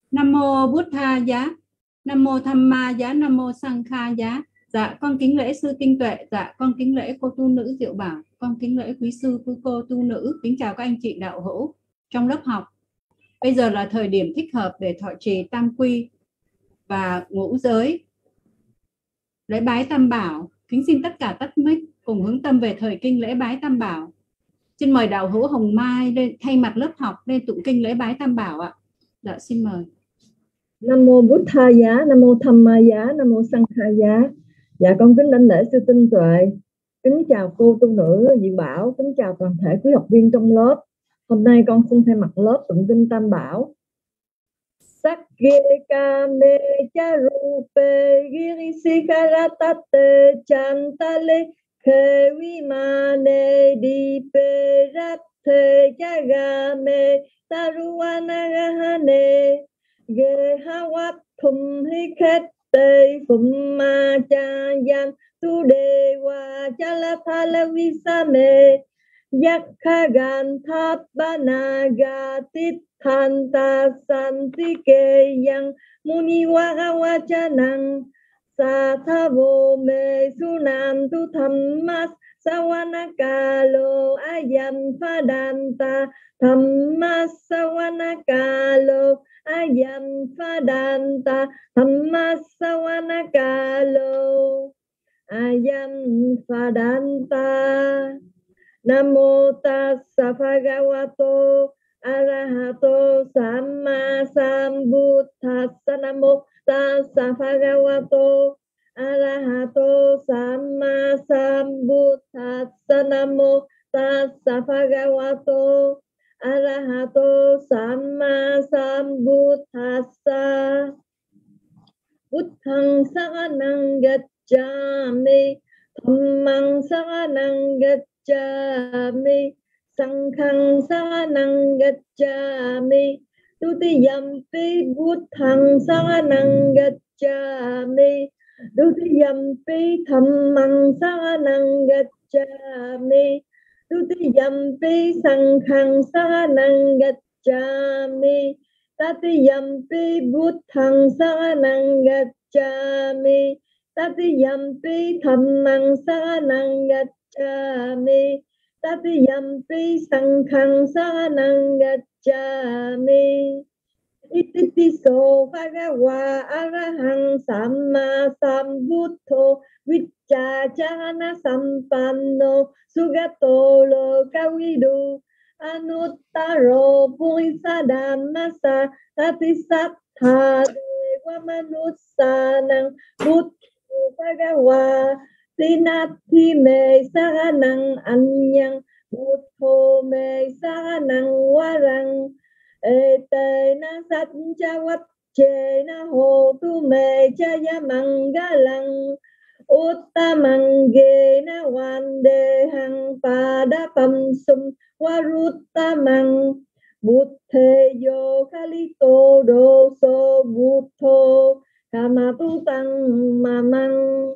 Nam mô Bụt Tha Giá, Nam mô Tham Ma Giá, Nam mô Sang Kha Giá. Dạ con kính lễ sư Tinh Tuệ. Dạ con kính lễ cô tu nữ Diệu Bảo. Con kính lễ quý sư quý cô tu nữ. Kính chào các anh chị đạo hữu trong lớp học. Bây giờ là thời điểm thích hợp để thọ trì tam quy và ngũ giới, lễ bái tam bảo. Kính xin tất cả tắt mic cùng hướng tâm về thời kinh lễ bái tam bảo. Xin mời đạo hữu Hồng Mai lên thay mặt lớp học lên tụng kinh lễ bái tam bảo ạ. Dạ xin mời. Nam mô Bụt Tha Giá, Nam mô Tham Ma Giá, Nam mô Sang Kha Giá. Dạ con kính đảnh lễ sư Tinh Tuệ, kính chào cô tu nữ Diệu Bảo, kính chào toàn thể quý học viên trong lớp. Hôm nay con xin thay mặt lớp tụng kinh tam bảo. Sakke kame charupe girisikaratate chantale khevimane dipe rathe chagame taruanagahane Gehawat thum hikette phum ma cha yan tu de wa chalathala visame yakhagan thap banaga tithanta santike yang muni wahawachanang sathavo me sunam tu thammas sawanakalo ayam phadanta thammas sawanakalo ayam phadanta thammas sawanakalo ayam phadanta. Namo tassa bhagavato arahato samma sambuddhassa. Namo tassa bhagavato arahato samma sambuddhassa. Namo tassa bhagavato arahato samma sambuddhassa. Buddhang saranang gacchami, dhammang saranang gacchami, sanghang saranang gacchami, dutiyampi buddhang saranang gacchami, dutiyampi dhammang saranang gacchami, dutiyampi sanghang saranang gacchami, tatiyampi buddhang saranang gacchami, tatiyampi dhammang saranang gacchami, tatiyampi sanghang saranang gacchami. Itipiso bhagava arahang samma sambuddho vichacana sampanno sugato lokavidu anuttaro purisadhammasa tatisatthā deva manussanang buddho bhagava tinatti me saranang anyang buddho me saranang warang etena satcha vacchena hotu me chaya mangalang uttamangena vandehang padapam sum waruttamang buddheyo kalito doso buddho kamatutang mamang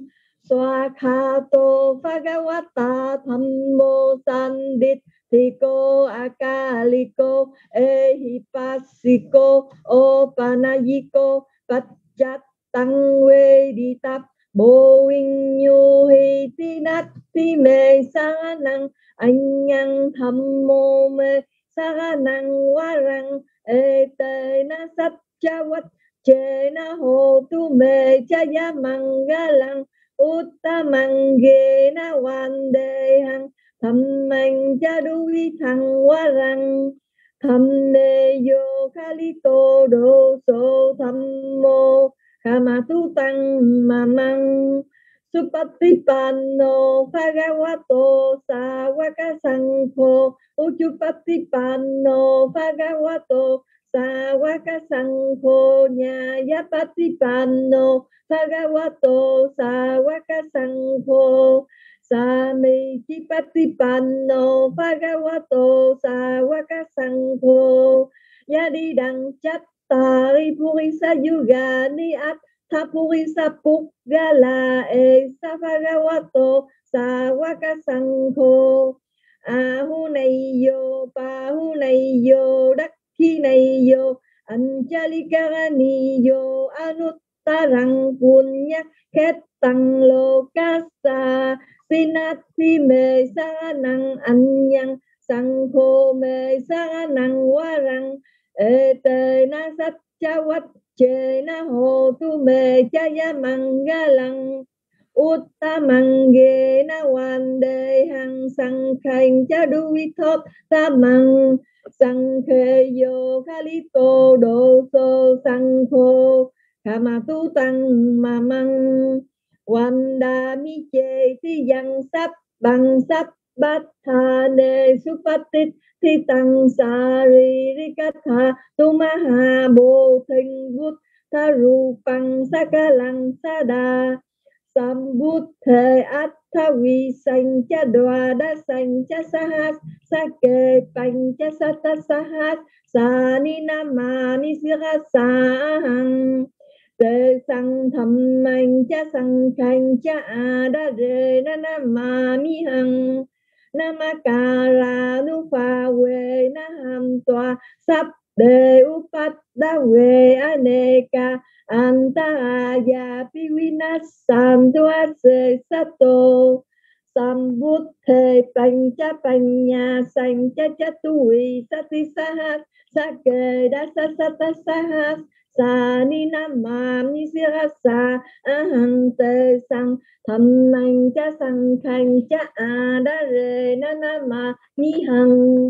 swakhato bhagavata dhammo sanditthiko akaliko ehipassiko opanayiko paccatang veditap Bồ Vinh Nhu Hi Ti Nát Ti Mê Sa Năng Anh Nhân Thầm Mô Mê Sa Năng Wa Răng Ê Tê Na Sát Cha Vách Chê Na Hồ Tu Mê Cha Ya Măng Ga Lăng Utta Măng Ghê Na Hoàn Đề Hằng Thầm Măng Cha Du Vi Thằng Wa Răng Thầm Nê Yo Kha Li Tô Đô Sô Thầm Mô Kama tu tăng mamang supatipanno bhagavato sāvaka saṅkho uchupatipanno bhagavato sāvaka saṅkho nyāyapatipanno bhagavato sāvaka saṅkho samikipatipanno bhagavato sāvaka saṅkho yadidang chat Tari Purisa Yuga Ni Atha Purisa Puggala Esa Bhagavato Sāvaka Saṅkho A hu này yo pa hu này yo đắc khi này yo Anjalikaraniyo anuttarang punya khetang lokasa sinati me saranang anyang sangho me saranang warang ete na satchawat che na ho tu me chaya mangalang Uttamange na wande hang sang khanh cha đuôi thốt tamang sang khê yo khalito đô sô sang khô kama tu tăng ma măng wanda mi chê thi yang sắp bằng sắp bát tha ne supatit thi tăng sa ri ri katha tu ma ha bồ thinh vút tha ru pang sa ca lăng sa đà Sambuddhe Atthavi Sancha Dvada Sancha Sahas Sake Pancha Sata Sahas Sani Namani Sirasahang Te Sang Tham Mancha Sang Kancha Adare Namami Hang Namakara Nupa We Naham Toa Sap De Upat Da We Aneka Antaya Piwinasantua Se Sato Sambuddhe Pancha Panya Sancha Chatui Sati Sahas Sake Dasa Sata Sahas Sani Namami Sirasa Ahang Te Sang Thammancha Sang Khancha Adare Nanama Mihang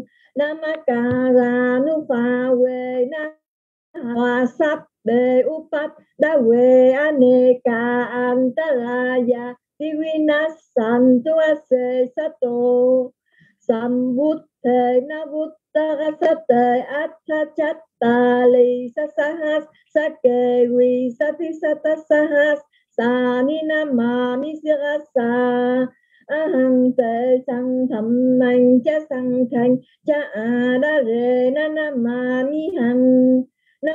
Namakara Nupa We Na Hoa Sap Đề Upat Đa Huệ Aneka Antaraya Divinasantua Se Sato Sambuddhe Navuttara Attachatta Li Sasahas Sake Vi Sati Sata Sahas Sani Namami Sirasa Ahang Te Sang Tham Mancha Sang Khanh Cha Adare Nanamami Hằng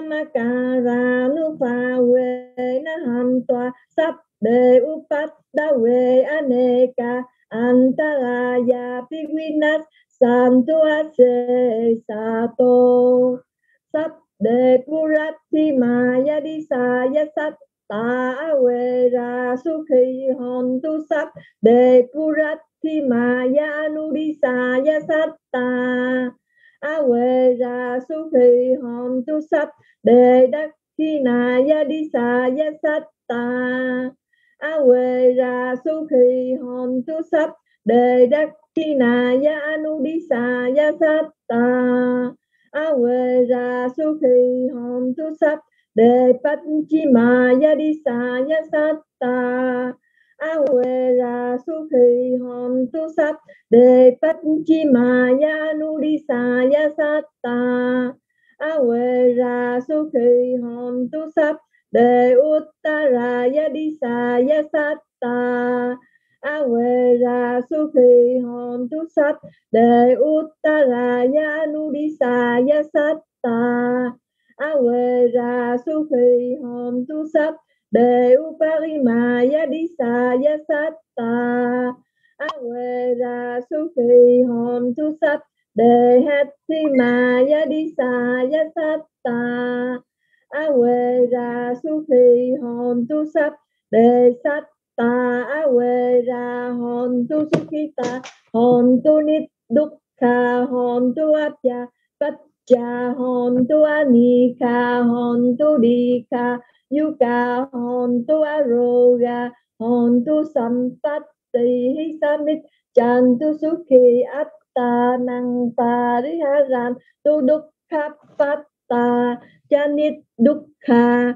Namakara Nupa We Naham Toa Sap De Upat Da We Aneka Antaraya Piwinas Santua Se Sato Sap De Purati Maya Disaya Sat Ta Awera Sukhi Hon Tu Sap De Purati Maya Anudisaya Satta Awera Sukhi Hon Tu Sap De Dakhinaya Disaya Satta Awera Sukhi Hon Tu Sap De Dakhinaya Anudisaya Satta Awera Sukhi Hon Tu Sap De Panchimaya Disaya Satta Awera Sukhi Hon Tu Sap De Panchimaya Anudisaya Satta Awera Sukhi Hon Tu Sap De Uttaraya Disaya Satta Awera Sukhi Hon Tu Sap De Uttaraya Anudisaya Satta Awera Sukhi Hon Tu Sap De Uparimaya Disaya Satta Awera Sukhi Hon Tu Sap De Hatthimaya Disaya Satta Awera Sukhi Hon Tu Sap De Satta Awera Hon Tu Sukhita Hon Tu Nit Dukkha Hon Tu Apya Paccha Hon Tu Anika Hon Tu Dika Yuka Hon Tu Aroga Hon Tu Sampatti Hisamit Chantu Sukhi Atta Nang Pariharan Tu Dukkha Patta Chanit Dukkha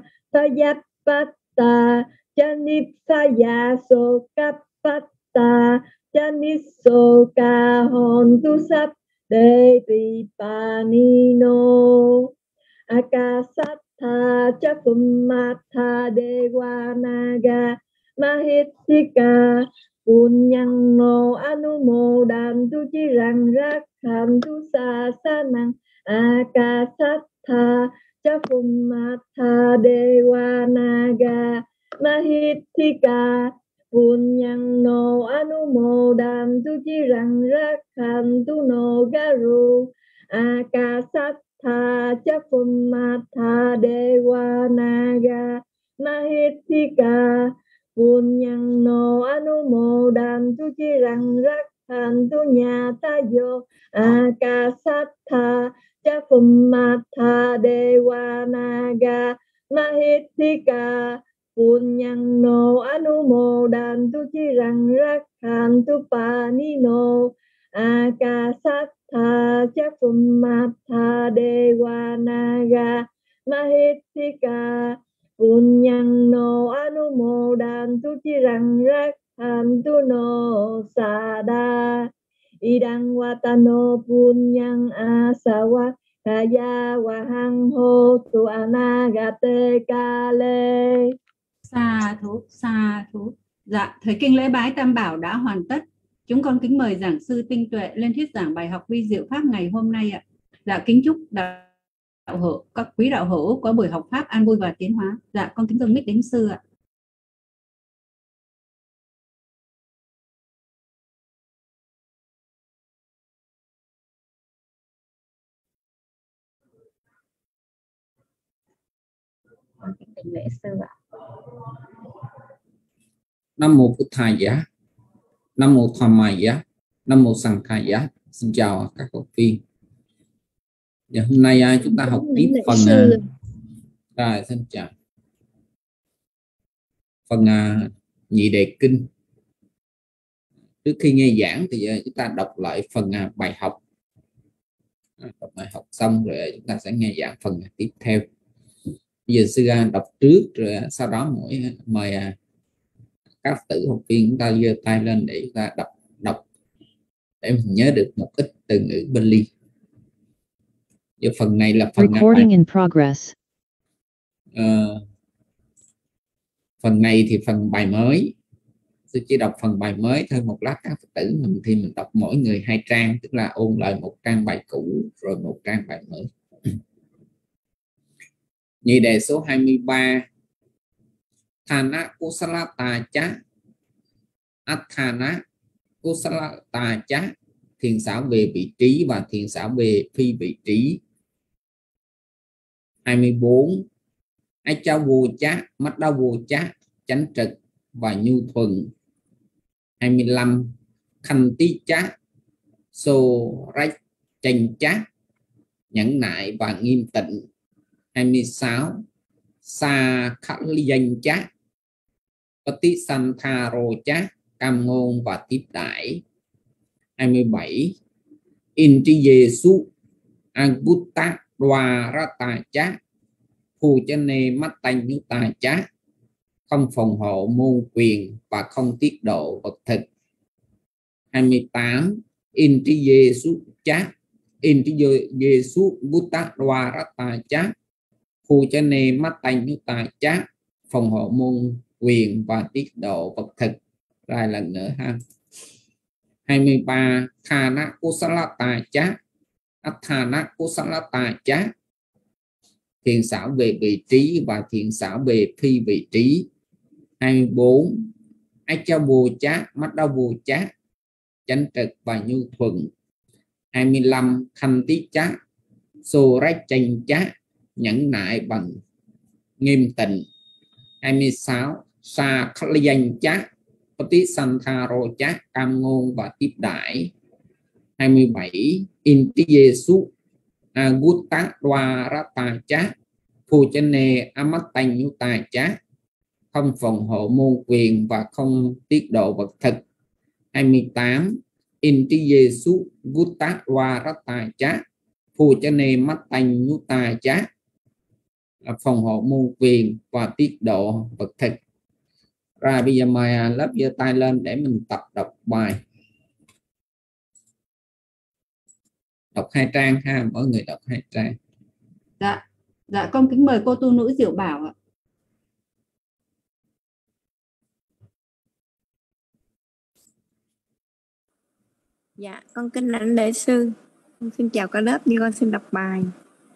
Payapatta Chanit Sayaso Kapatta Chanit Soka Hon Tu Sap De Tripanino Akasattha Chakumatha Dewanaga Mahitthika Punyang no Anumodantu Chirang Rakhantu Sasanang Akasattha Chakumatha Dewanaga Mahitthika Punyang no Anumodantu Chirang Rakhantu no Garu Akasattha Sattha cha Phumatha Dewa Naga Mahithika Punyang no Anumodantu Chirang Rakhantu Nyatayo Akasattha cha Phumatha Dewa Naga Mahithika Punyang no Anumodantu Chirang Rakhantu Panino Akasattha cha Phumatha Dewa Naga Mahithika Punyang no Anumodantu Chirang Rakhantu no Sada Idang Watano Punyang Asawa Kaya Wahang Ho Tu Anagate Kale. Sa thú, sa thú. Dạ, thời kinh lễ bái Tam Bảo đã hoàn tất. Chúng con kính mời giảng sư Tinh Tuệ lên thuyết giảng bài học vi diệu pháp ngày hôm nay ạ. Dạ, kính chúc đạo hữu, các quý đạo hữu có buổi học pháp an vui và tiến hóa. Dạ, con kính dâng mic đến sư ạ. Con kính đảnh lễ sư ạ. Nam mô Bụt Thầy Giá, Nam mô Tham Mày Giá, Nam mô Sanh Khai Giá. Xin chào các học viên. Và hôm nay chúng ta học tiếp phần rồi, xin chào. Phần nhị đề kinh. Trước khi nghe giảng thì chúng ta đọc lại phần bài học. Đọc bài học xong rồi chúng ta sẽ nghe giảng phần tiếp theo. Bây giờ sư đọc trước rồi sau đó mời các tử học viên chúng ta giơ tay lên để chúng ta đọc để mình nhớ được một ít từ ngữ Bali. Giờ phần này là phần Recording in progress. Phần này thì phần bài mới. Tôi chỉ đọc phần bài mới thôi. Một lát các Phật tử mình thì mình đọc mỗi người 2 trang, tức là ôn lại một trang bài cũ rồi một trang bài mới. Nhị đề số 23. Thana Kusalata Chá Athana Kusalata Chá, thiền xảo về vị trí và thiền xảo về phi vị trí. 24. Acha vô chá mắt đau vô chá, chánh trực và nhu thuần. 25. Khanh tí chá sô rách tranh chá, nhẫn nại và nghiêm tịnh. 26. Sa khắc ly danh chá Pati Santha Rô chá, cam ngôn và tiếp đãi. 27. Inti Jesu Agutta Dwarata chá, Phu Chane Mắt Tanh Như Tà chá, không phòng hộ môn quyền và không tiết độ vật thực. 28. Inti Jesu chá Inti Jesu Gutta Dwarata chá, Phu Chane Mắt Tanh Như Tà chá, phòng hộ môn quyền và tiết độ vật thực. Lại lần nữa ha. 23. Thana Kusalata chá Athana Kusalata chá, thiền xảo về vị trí và thiền xảo về phi vị trí. 24. Acha vô chá mắt đau vô chá, chánh trực và nhu thuận. 25. Khanh tí chá sô rách tranh chá, nhẫn nại bằng nghiêm tịnh. 26. Sa khắc danh chá Pati Santha Rô chá, cam ngôn và tiếp đãi. 27. Inti Jesu Agutta Dwarata chá, Phu Chane Amat Tanh Như Tà chá, không phòng hộ môn quyền và không tiết độ vật thực. 28. Inti Jesu Gutta Dwarata chá, Phu Chane Mắt Tanh Như Tà chá, phòng hộ môn quyền và tiết độ vật thực. Rồi bây giờ mời lớp giơ tay lên để mình tập đọc bài. Đọc 2 trang ha, mỗi người đọc 2 trang. Dạ, con kính mời cô tu nữ Diệu Bảo ạ. Dạ, con kính lãnh lễ sư. Con xin chào cả lớp, như con xin đọc bài.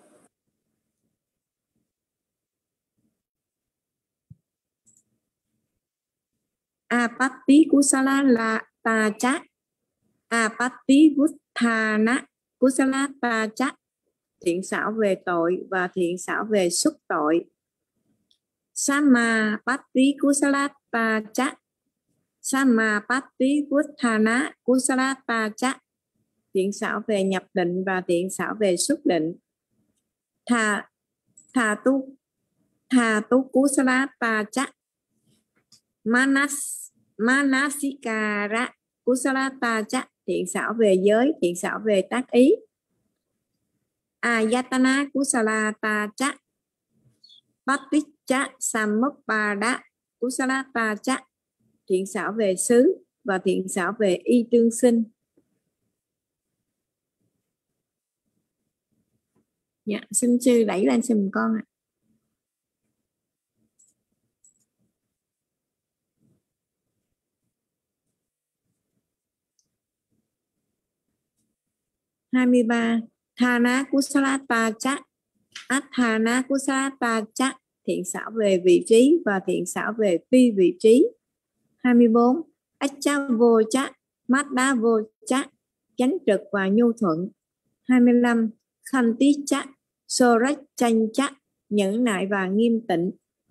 Apatti kusala la ta cha, apatti vuthana kusala ta cha, thiện xảo về tội và thiện xảo về xuất tội. Samapatti kusalata cha, Samapatti vuttana kusalata cha, thiện xảo về nhập định và thiện xảo về xuất định. Tha tu kusalata cha, Manasikara kusalata cha, thiện xảo về giới, thiện xảo về tác ý. Ayatana kusalata cha, Paticca Samuppada kusalata cha, thiện xảo về xứ và thiện xảo về y tương sinh. Dạ, xin sư đẩy lên giùm con ạ. À. 23. Thana kusalata cha, Athana kusalata cha, thiện xảo về vị trí và thiện xảo về phi vị trí. 24. Acha vô cha, Mada vô cha, chánh trực và nhu thuận. 25. Khanti cha, Sorat chanh cha, nhẫn nại và nghiêm tịnh.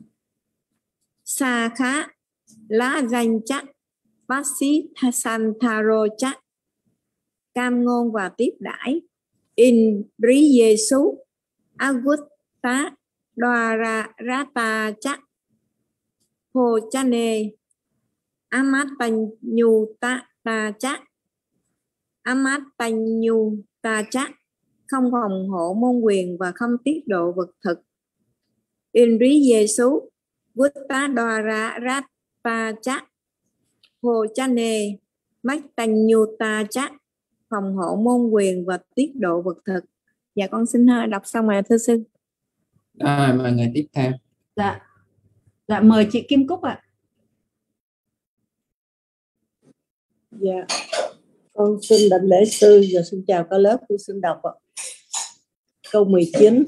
Sa khá, lá danh cha, Vasi Santaro cha, cam ngôn và tiếp đãi. Indriyesu, Agutta Dwarata cha, Hồ Chane, Amatanyuta cha, Amatanyuta cha, không phòng hộ môn quyền và không tiết độ vật thực. Indriyesu, Gutta Dwarata cha, Hồ Chane, Matanyuta cha, phòng hộ môn quyền và tiết độ vật thực. Dạ con xin hơi đọc xong rồi thưa sư. Mời người tiếp theo. Dạ mời chị Kim Cúc ạ. Dạ, con xin đảnh lễ sư và xin chào cả lớp. Tôi xin đọc ạ. Câu 19.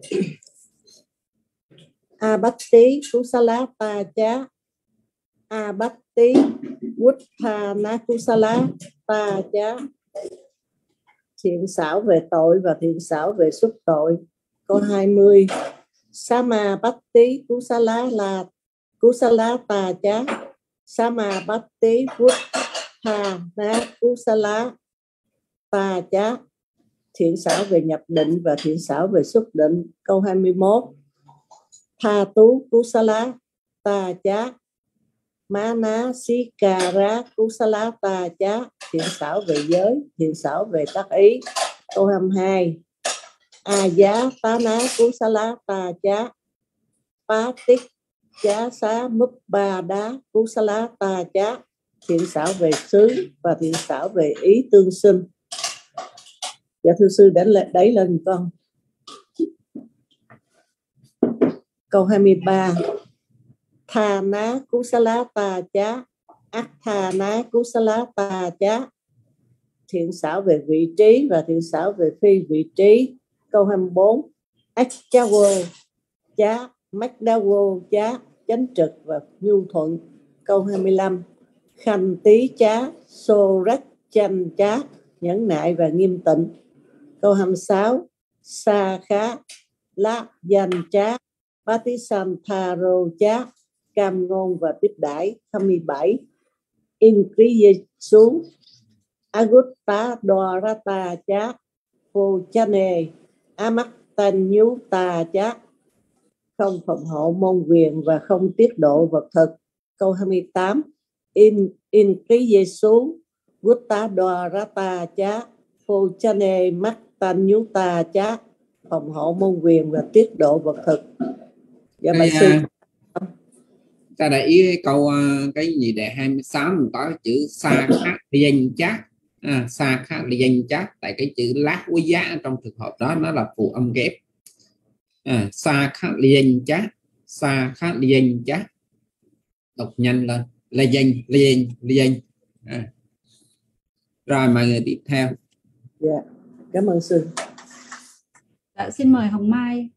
Abatti kusalata cha, Abatti vuttana kusalata cha, thiện xảo về tội và thiện xảo về xuất tội. Câu 20. Samapatti kusalata cha, Samapatti vuttana kusalata cha, thiện xảo về nhập định và thiện xảo về xuất định. Câu 21. Tha tú kusalata cha, Manasikara kusalata cha, thiện xảo về giới, thiện xảo về tác ý. Câu 22. Ayatana kusalata cha, Paticca Samuppada kusalata cha, thiện xảo về xứ và thiện xảo về ý tương sinh. Dạ thưa sư đẩy lên con. Câu 23. Thana kusalata cha, Athana kusalata cha, thiện xảo về vị trí và thiện xảo về phi vị trí. Câu 24. Achawo cha, Magdawo cha, chánh trực và nhu thuận. Câu 25. Khanh tí cha, Sorat chanh cha, nhẫn nại và nghiêm tịnh. Câu 26. Sa khá, La danh cha, Patisantaro cha, cam ngôn và tiếp đãi. 27. Inkriyesu, Agutta Dwarata cha, Phô Chane, Amatanyuta cha, không phòng hộ môn quyền và không tiết độ vật thực. Câu 28. Inkriyesu, Gutta Dwarata cha, Phô Chane, Matanyuta cha, phòng hộ môn quyền và tiết độ vật thực. Dạ bạch sư. Ta để ý câu cái gì đề 26 mình có chữ sa khát danh chát. Sa khát danh chát, tại cái chữ lát quý giá trong trường hợp đó nó là phụ âm ghép. Sa khát danh chát, sa khát danh chát, đọc nhanh lên, là danh. Rồi mọi người tiếp theo. Dạ, cảm ơn sư. Dạ, xin mời Hồng Mai.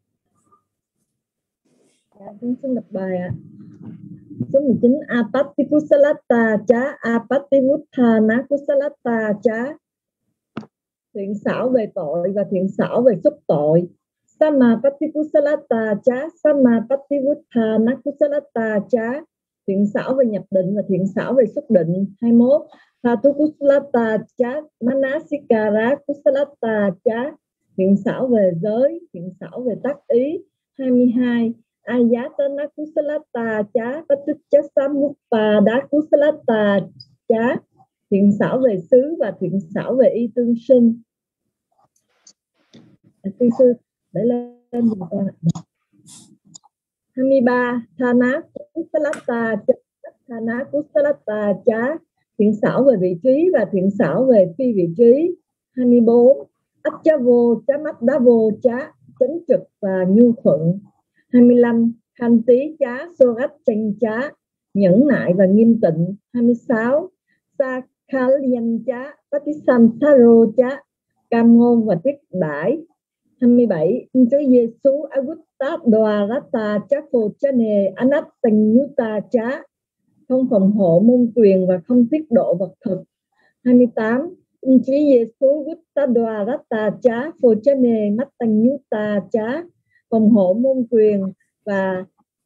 Dạ, xin đọc bài ạ. Số 19. Apatti kusalata cha, Apatti vuttana kusalata cha, thiện xảo về tội và thiện xảo về xúc tội. Samapatti kusalata chá, samapatti vuttana kusalata chá, thiện xảo về nhập định và thiện xảo về xuất định. 21. Thatu kusalata chá, manasikara kusalata chá, thiện xảo về giới, thiện xảo về tác ý. 22. Ayatana kusalata chá, paticha samuppada kusalata chá, thiện xảo về xứ và thiện xảo về y tương sinh. Tiên sư để lên dùm con ạ. 23. Thana kusalata chá, thana kusalata chá, thiện xảo về vị trí và thiện xảo về phi vị trí. 24. Achavo chamadavo chá, chánh trực và nhu thuận. 25. Hành tí chá, sorat chanh chá, nhẫn nại và nghiêm tịnh. 26. Sakhalyan chá, patisantaro chá, cam ngôn và tiếp đãi. 27. Chúa Giêsu Agutta Dwarata Chakho Chane Anattanyuta chá, không phòng hộ môn quyền và không tiết độ vật thực. 28. Chúa Giêsu Agutta Dwarata chá Phô Chane Mattanyuta chá, phòng hộ môn quyền và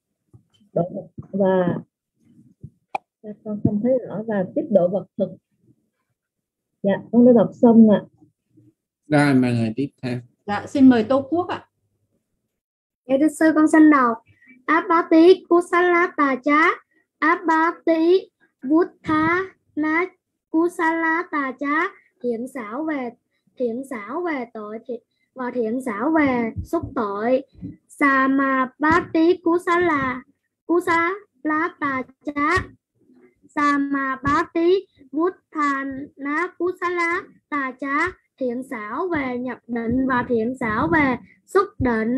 con không thấy rõ và tiết độ vật thực. Dạ, con đã đọc xong ạ. Rồi mời người tiếp theo. Dạ, xin mời Tô Quốc ạ. Dạ thưa sư, con xin đọc. Abati kusalata chá, abati vuttana kusalata chá, thiện xảo về tội và thiện xảo về xúc tội. Samapatti kusalata chá, samapatti vuttana kusalata chá, thiện xảo về nhập định và thiện xảo về xuất định.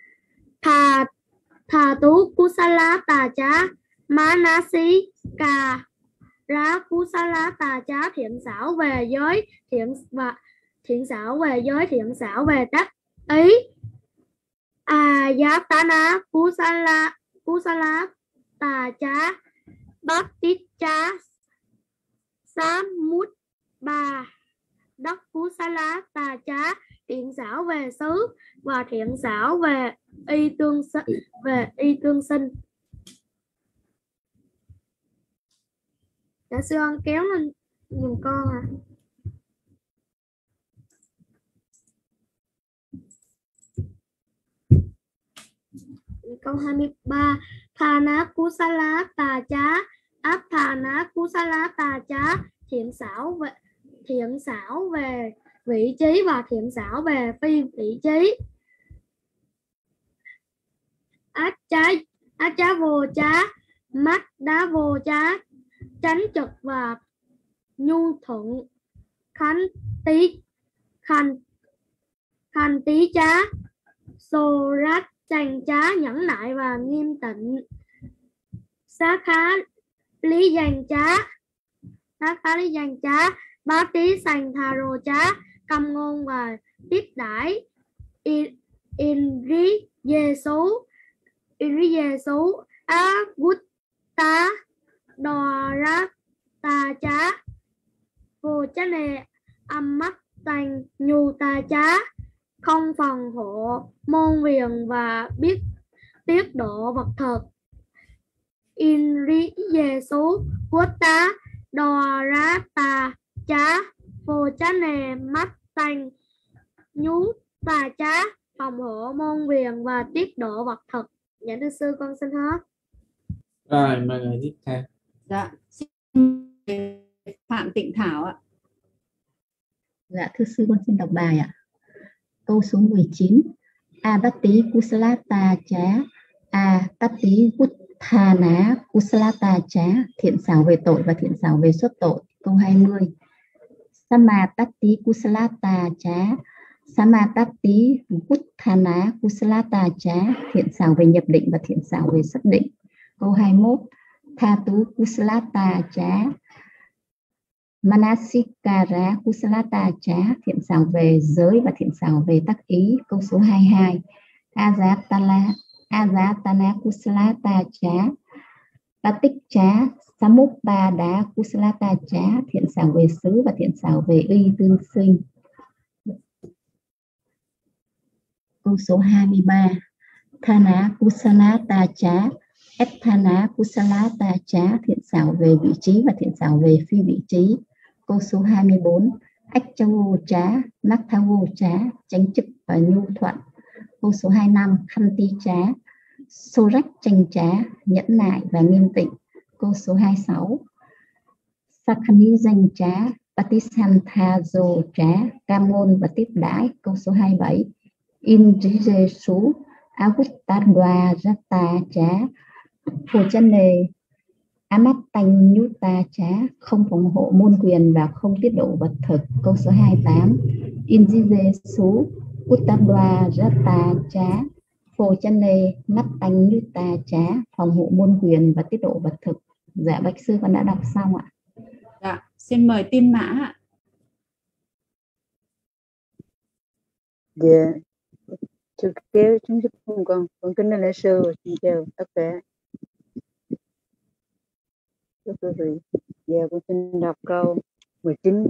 Thà tú kusalata chá, manasika ra kusalata chá, thiện xảo về giới, thiện xảo về giới, thiện xảo về tác ý. Ayatana kusalata chá, bhatticha samutba đắc kusalata chá, thiện xảo về xứ và thiện xảo về y tương sinh. Dạ sư ơn kéo lên giùm con ạ. Câu 23. Thana kusalata chá, athana kusalata chá, thiện xảo về vị trí và thiện xảo về phi vị trí. Acha vô chá, mắt đá vô chá, tránh trực và nhu thuận. Khanh tí chá, sorat chanh chá, nhẫn nại và nghiêm tịnh. Xá khá lý danh chá, bá tí sanh tha rô chá, căm ngôn và tiếp đãi. Inri Giêsu Agutta Dwarata chá, Phô Chane Amattanyuta chá, không phòng hộ môn viền và biết tiết độ vật thực. Inri Giêsu Agutta Dwarata chá, Phô Chane Amattanyuta chá, phòng hộ môn viền và tiết độ vật thực. Dạ thưa sư, con xin hết. Rồi mời người tiếp theo. Dạ, xin Phạm Tịnh Thảo ạ. Dạ thưa sư, con xin đọc bài ạ. Câu số 19. Abati kusalata chá, atati vuttana kusalata chá, thiện xảo về tội và thiện xảo về xuất tội. Câu 20. Samatati kusalata chá, samatati vuttana kusalata chá, thiện xảo về nhập định và thiện xảo về xuất định. Câu 21. Thatu kusalata chá, manasikara kusalata chá, thiện xảo về giới và thiện xảo về tác ý. Câu số 22. Ajatana kusalata chá, tatik chá, samuppada kusalata chá, thiện xảo về xứ và thiện xảo về y tương sinh. câu số 23. Thana Kusala Tacha, Ethana Kusala Tacha, thiện xảo về vị trí và thiện xảo về phi vị trí. Câu số 24. Achavo Chá, Nathavo Chá, tránh trực và nhu thuận. Câu số 25. Khanti Chá, Sorak tranh trá, nhẫn nại và nghiêm tịnh. Câu số 26. Sakhani danh trá, Patisanthajo trá, cam ngôn và tiếp đãi. Câu số 27. Indrijesu Avuttadvarata trá, Phổ chân nề Amattanyutta trá, không phòng hộ môn quyền và không tiết độ vật thực. Câu số 28. Indrijesu Uttadvarata trá, Phổ chân nề Mattanyutta trá, phòng hộ môn quyền và tiết độ vật thực. Dạ bạch sư con đã đọc xong ạ. Dạ, xin mời Tiên Mã ạ. Dạ, sư kéo chúng giúp con kính lễ sư và xin chào tất cả các quý vị. Dạ, con xin đọc câu 19.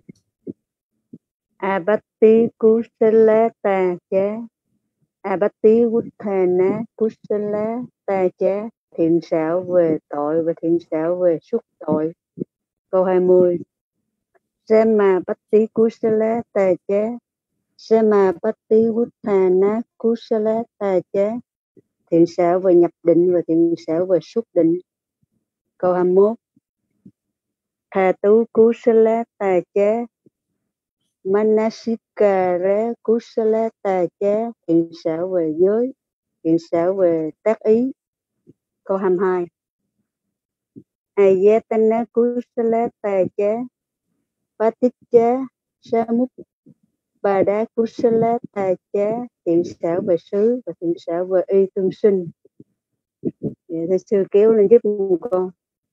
Abatti kusala tacha, abatti vuttana kusala tacha, thiện xảo về tội và thiện xảo về xuất tội. Câu 20. Samapatti kusala tacha, Samapatti vuttana kusala tacha, thiện xảo về nhập định và thiện xảo về xuất định. Câu 21. Thatu kusala tacha, Manasikara kusala tacha, thiện xảo về giới, thiện xảo về tác ý. Câu 22. Ayatana kusala tacha, Paticca Samuppada kusala tacha, thiện xảo về xứ và thiện xảo về y tương sinh. Thầy sư kéo lên giúp con.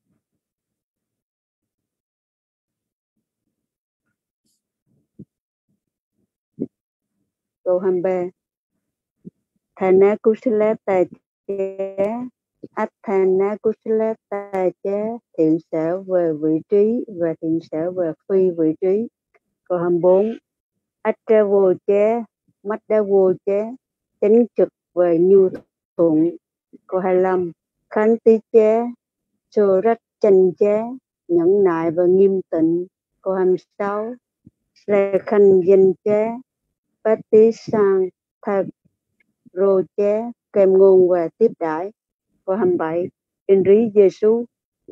Câu 23. Thana kusala tacha, Athana kusala tacha, thiện xảo về vị trí và thiện xảo về phi vị trí. Câu 24. Achavo cha, Madavo cha, chánh trực về nhu thuận. Câu 25. Khanti cha, Sorat chanh cha, nhẫn nại và nghiêm tịnh. Câu 26. Lekhan danh cha, Patisanthajo cha, kèm ngôn và tiếp đãi. Câu 27. Indrijesu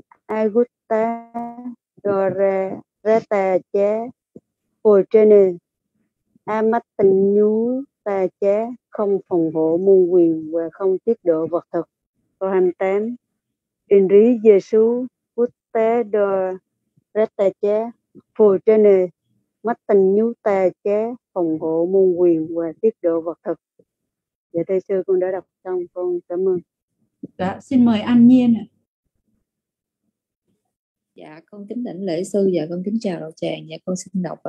Avuttadvarata cha, Phổ chân Amattanyutta cha, không phòng hộ môn quyền và không tiết độ vật thực. Câu 28. Indrijesu Uttadvarata cha, Phổ chân Mattanyutta cha, phòng hộ môn quyền và tiết độ vật thực. Dạ thầy sư con đã đọc xong, con cảm ơn. Dạ, xin mời An Nhiên ạ. Dạ con kính đảnh lễ sư. Dạ con kính chào đạo tràng. Dạ con xin đọc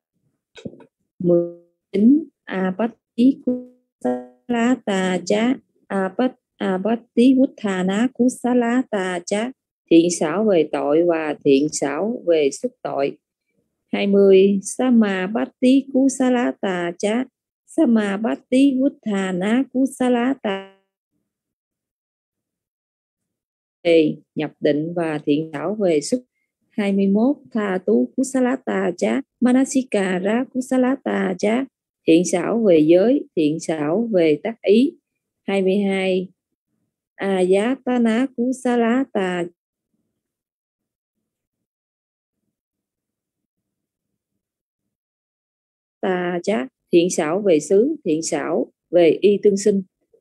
19. Apatti kusala tacha, apatti vuttana kusala tacha, thiện xảo về tội và thiện xảo về xuất tội. 20. Samapatti kusala tacha, Samapatti vuttana kusala tacha, về nhập định và thiện xảo về xuất. 21. Thatu kusalata cha, Manasikara kusalata cha, thiện xảo về giới, thiện xảo về tác ý. 22. Ayatana kusalata cha, thiện xảo về xứ, thiện xảo về y tương sinh.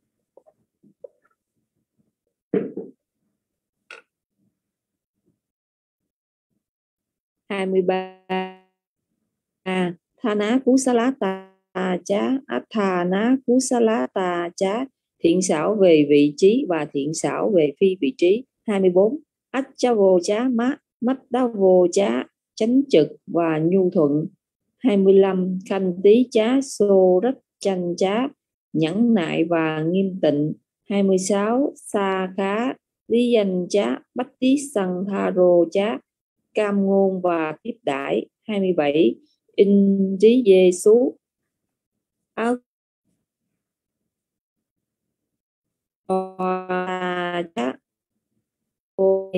23. Thana kusalata cha, Athana kusalata cha, thiện xảo về vị trí và thiện xảo về phi vị trí. 24. Achavo cha, Maddavo cha, chánh trực và nhu thuận. 25. Khanti cha, Sorat chanh cha, nhẫn nại và nghiêm tịnh. 26. Sa khá lý danh cha, Patisanthajo cha, cam ngôn và tiếp đãi. 27. Indrijesu chá vô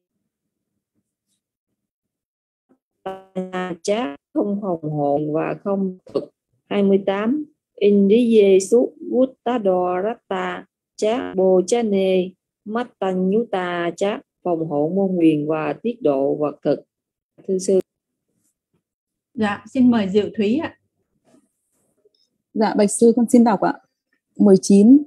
chá không hồng hồn và không thực. 28. Indriye su Vuttado Ratta chá bồ chá nê Mattanyuta chá phòng hộ môn huyền và tiết độ vật thực. Thưa sư. Dạ, xin mời Diệu Thúy ạ. Dạ, bạch sư con xin đọc ạ. 19.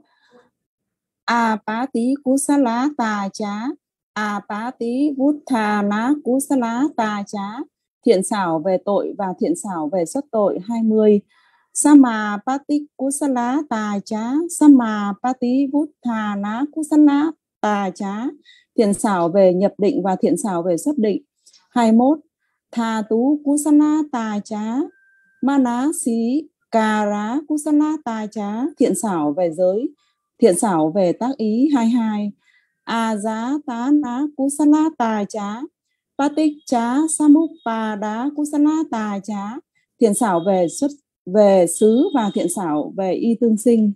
Apati kusala tà chá, apati vuttana kusala tà chá, thiện xảo về tội và thiện xảo về xuất tội. 20. Samapati kusala tà chá, samapati vuttana kusala tà chá, thiện xảo về nhập định và thiện xảo về xuất định. 21. Tha tú kusala tà chá, manasi Kara kusala tà chá, thiện xảo về giới, thiện xảo về tác ý. 22. Ajatana kusala tà chá, paticca samuppada kusala tà chá, thiện xảo về xuất về xứ và thiện xảo về y tương sinh.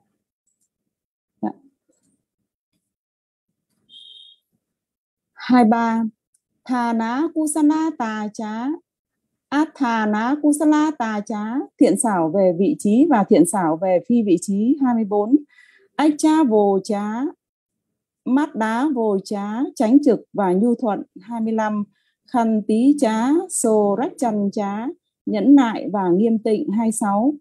23. Thana kusala tà chá, Athana kusala tà chá, thiện xảo về vị trí và thiện xảo về phi vị trí. 24. Acha vô chá, mắt đá vô chá, tránh trực và nhu thuận. 25. Khăn tí chá, sô rách chân chá, nhẫn nại và nghiêm tịnh. 26.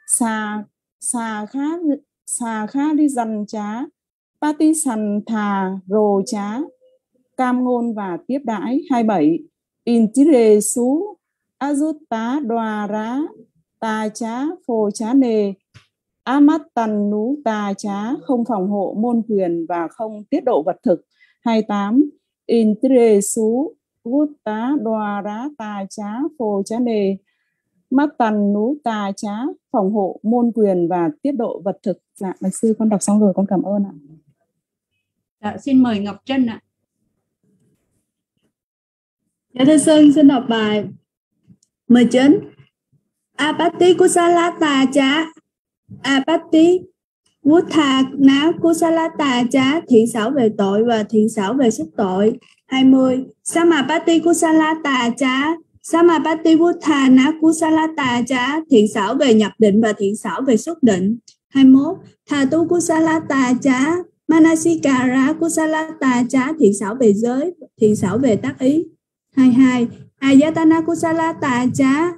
Sa khá đi dần chá, pati sàn thà rồ chá, cam ngôn và tiếp đãi. 27. Intire su Ajutta Dwara tà chá phô chá nề, Amattan nú tà chá, không phòng hộ môn quyền và không tiết độ vật thực. 28. Intire su Vutta Dwara tà chá phô chá nề, Mattan nú tà chá, phòng hộ môn quyền và tiết độ vật thực. Dạ, bạch sư con đọc xong rồi, con cảm ơn ạ. Dạ, xin mời Ngọc Trân ạ. Dạ thưa sư, xin đọc bài 19. Apati kusala tà chá, apati vuttana kusala tà chá, thiện xảo về tội và thiện xảo về xuất tội. 20. Samapati kusala tà chá, samapati vuttana kusala tà chá, thiện xảo về nhập định và thiện xảo về xuất định. 21. Thatu kusala tà chá, manasikara kusala tà chá, thiện xảo về giới, thiện xảo về tác ý. 22. Ayatana kusala tà chá,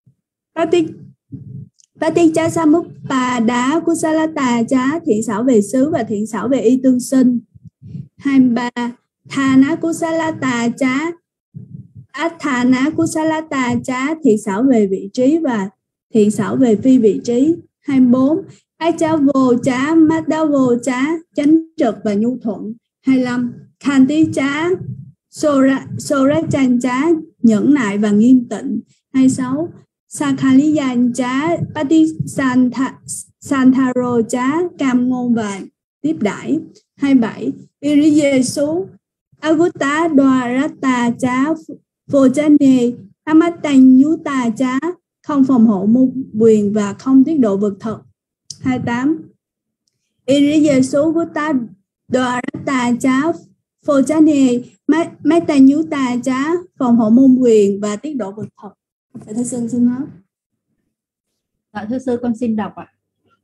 paticca samuppada kusala tà chá, thiện xảo về xứ và thiện xảo về y tương sinh. 23. Thana kusala tà chá, athana kusala tà chá, thiện xảo về vị trí và thiện xảo về phi vị trí. 24. Acha vô chá, madda vô chá, chánh trực và nhu thuận. 25. Khanti chá, sora chan chá, nhẫn nại và nghiêm tịnh. 26. Sakhaliyan chá, pati santharo chá, cam ngôn và tiếp đãi. 27. Iriyesu Avutta Dwarata chá, vô chá nề, Amatanyuta chá, không phòng hộ môn quyền và không tiết độ vật thực. 28. Iriyesu Vutta Dwarata chá, vô chá nề, Mattanyuta chá, phòng hộ môn quyền và tiết độ vật thực. Dạ thưa sư, xin hết. Dạ thưa sư, con xin đọc ạ.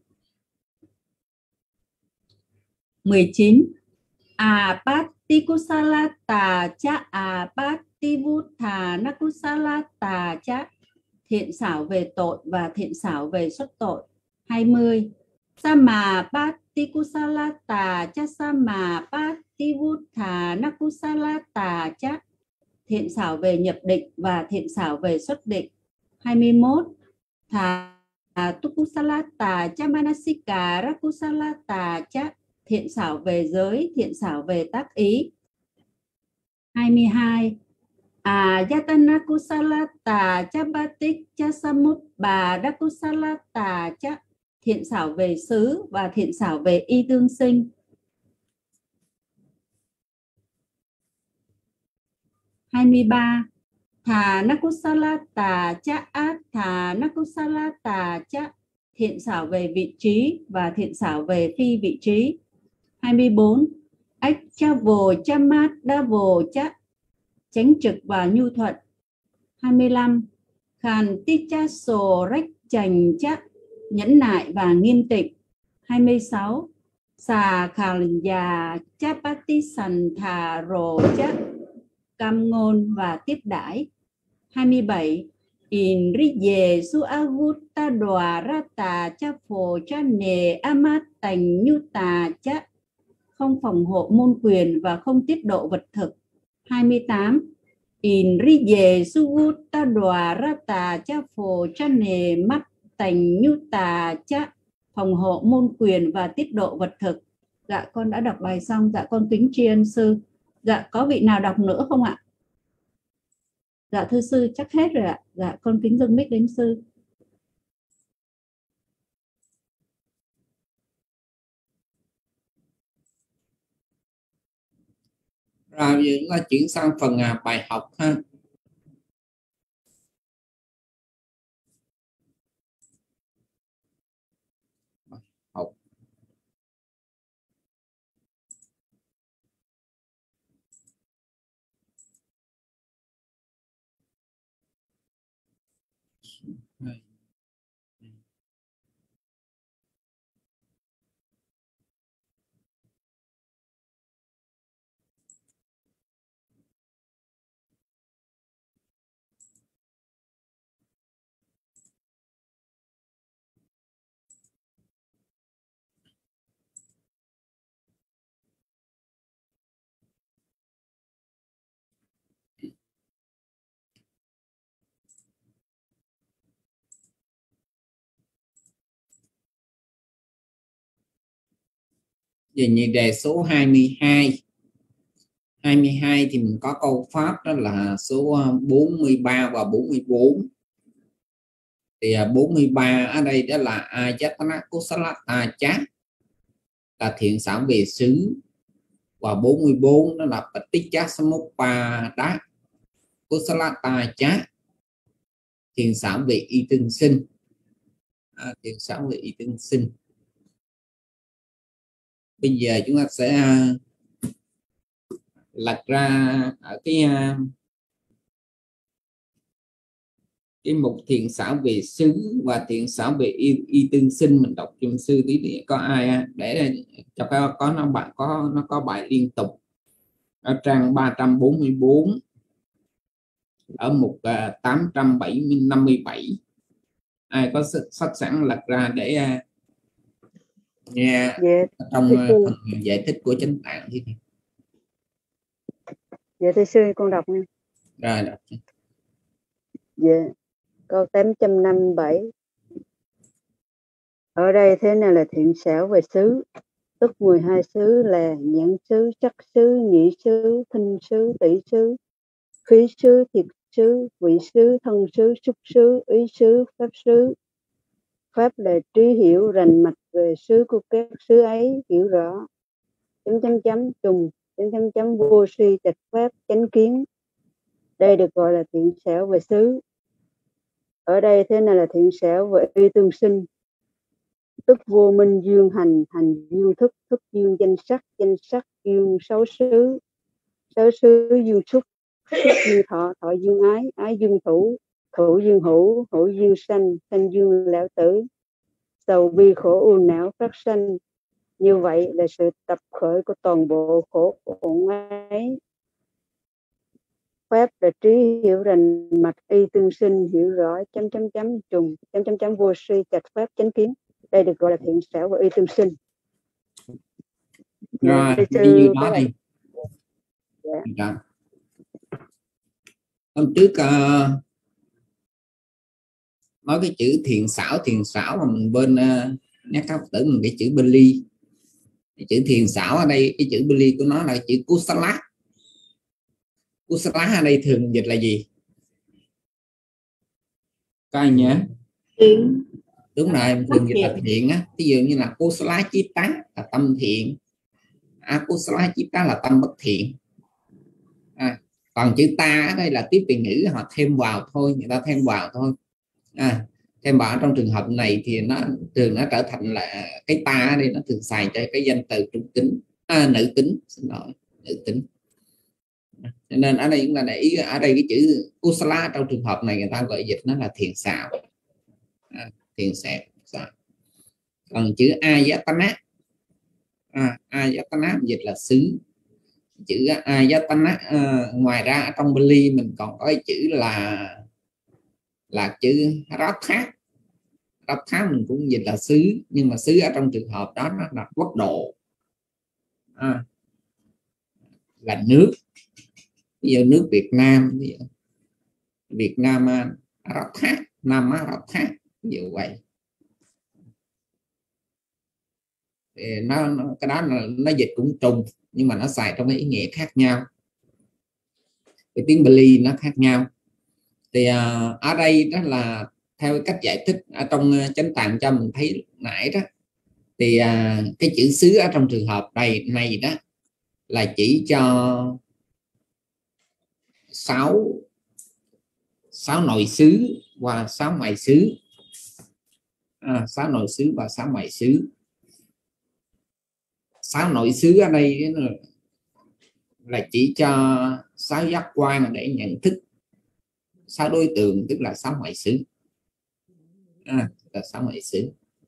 19. Apati kusala tà chá, apati vuttana kusala tà chá, thiện xảo về tội và thiện xảo về xuất tội. 20. Samapati kusala tà chá, samapati vuttana kusala tà chá, thiện xảo về nhập định và thiện xảo về xuất định. 21. Thatu kusala tà chá, manasikara kusala tà chá, thiện xảo về giới, thiện xảo về tác ý. 22. Ayatana kusala tà chá, paticca samuppada kusala tà chá, thiện xảo về xứ và thiện xảo về y tương sinh. 23. Thana kusala tà chá, athana kusala tà chá, thiện xảo về vị trí và thiện xảo về phi vị trí. 24. Ách cha vồ cha mát đa vồ cha, chánh trực và nhu thuận. 25. Khàn ti cha sồ rách chành cha, nhẫn nại và nghiêm tịnh. 26. Xà khàn già cha pati sàn thà rồ cha, cam ngôn và tiếp đãi. 27. In ri ye su agutta đoà rata cha phổ cha nề amat tành nhu tà cha, không phòng hộ môn quyền và không tiết độ vật thực. 28. In ri ye su gutta đoà rata cha phổ cha nề mắt tành nhu tà cha, phòng hộ môn quyền và tiết độ vật thực. Dạ con đã đọc bài xong. Dạ con kính tri ân sư. Dạ có vị nào đọc nữa không ạ? Dạ thưa sư chắc hết rồi ạ. Dạ con kính dâng mic đến sư. Rồi giờ chúng ta chuyển sang phần bài học ha. Học. Về như đề số 22. 22 thì mình có câu pháp đó là số 43 và 44. Thì 43 ở đây đó là Ajatana Kusalata Chá, là thiện xảo về xứ. Và 44 đó là Paticca Samuppada Kusalata Chá, thiện xảo về y tương sinh. Thiện xảo về y tương sinh. Bây giờ chúng ta sẽ lật ra ở cái mục thiện xảo về xứ và thiện xảo về y tương sinh. Mình đọc cho sư tí để có ai để cho nó có bài liên tục ở trang 344 ở mục 857. Ai có sách sẵn lật ra để nghe trong phần giải thích của Chánh Tạng thì. Dạ thưa sư con đọc nha. Rồi đọc. Dạ. Câu 857. Ở đây thế nào là thiện xảo về xứ? Tức 12 xứ là nhãn xứ, sắc xứ, nhĩ xứ, thinh xứ, tỷ xứ, khí xứ, thiệt xứ, vị xứ, thân xứ, xúc xứ, ý xứ, pháp xứ. Pháp là trí hiểu rành mạch về xứ của các xứ ấy, hiểu rõ. Trùng vô si trạch pháp chánh kiến. Đây được gọi là thiện xảo về xứ. Ở đây thế nào là thiện xảo về y tương sinh? Tức vô minh dương hành, hành dương thức, thức dương danh sắc dương sáu xứ dương xúc, xúc dương thọ, thọ dương ái, ái dương thủ, thủ dương hữu, hữu dương sanh, sanh dương lão tử. Sầu bi khổ u não phát sanh. Như vậy là sự tập khởi của toàn bộ khổ uẩn ấy. Pháp là trí hiểu rành mạch y tương sinh, hiểu rõ trùng vô si trạch pháp chánh kiến. Đây được gọi là thiện xảo và y tương sinh. Rồi đi vô đó đi. Dạ. Hôm trước nói cái chữ thiện xảo mà mình bên nhắc các tử mình cái chữ Bali. Cái chữ thiện xảo ở đây, cái chữ Bali của nó là chữ Kusala. Kusala ở đây thường dịch là gì? Các anh nhớ? Thiện. Đúng rồi, thường dịch là thiện á. Ví dụ như là Kusala Chitta là tâm thiện, Kusala Chitta là tâm bất thiện. Còn chữ ta ở đây là tiếp từ ngữ, họ thêm vào thôi, người ta thêm vào thôi. Thêm vào trong trường hợp này thì nó thường nó trở thành là cái ta ở đây nó thường xài cho cái danh từ trung tính. nữ tính, xin lỗi, nữ tính. Cho nên ở đây chúng ta để ý, ở đây cái chữ kusala trong trường hợp này người ta gọi dịch nó là thiện xảo, thiện xảo. Còn chữ ayatana, ayatana dịch là xứ. Chữ ayatana ngoài ra trong Bali mình còn có cái chữ là chữ ratha. Ratha mình cũng dịch là xứ, nhưng mà xứ ở trong trường hợp đó nó là quốc độ, là nước. Ví dụ nước Việt Nam, Việt Nam Ratha, Nam Ratha, ví dụ vậy. Thì cái đó nó dịch cũng trùng, nhưng mà nó xài trong cái ý nghĩa khác nhau, cái tiếng Bali nó khác nhau. Thì ở đây đó là theo cách giải thích ở trong chánh tạng cho mình thấy nãy đó, thì cái chữ xứ ở trong trường hợp này đó là chỉ cho 6 nội xứ và 6 ngoại xứ, 6 nội xứ và 6 ngoại xứ. 6 nội xứ ở đây là chỉ cho 6 giác quan để nhận thức, 6 đối tượng tức là 6 ngoại xứ, là 6 ngoại xứ.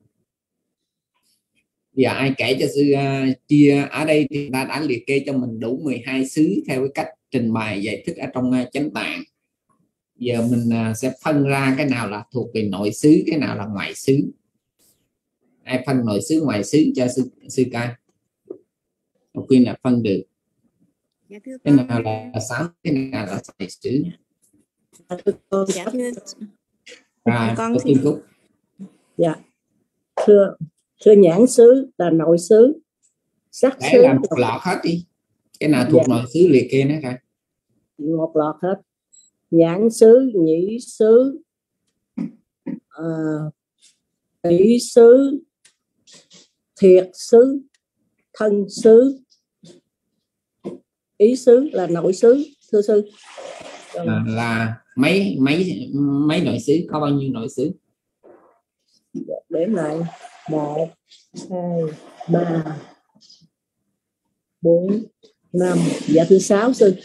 Giờ ai kể cho sư chia ở đây thì ta đã liệt kê cho mình đủ 12 xứ theo cái cách trình bày giải thích ở trong chánh tạng. Giờ mình sẽ phân ra cái nào là thuộc về nội xứ, cái nào là ngoại xứ. Ai phân nội xứ ngoại xứ cho sư ca? Một khuyên là phân được. Cái nào là 6, cái nào là ngoại xứ? Dạ thưa con xin Cúc. Dạ thưa nhãn xứ là nội xứ, sắc xứ là một lọt hết đi. Cái nào thuộc nội xứ liệt kê nó ra. Một lọt hết. Nhãn xứ, nhĩ xứ, tỷ xứ, thiệt xứ, thân xứ, ý xứ là nội xứ, thưa sư. Là mấy nội xứ, có bao nhiêu nội xứ? Đếm lại 1, 2, 3, 4, 5. Dạ thưa 6 sư.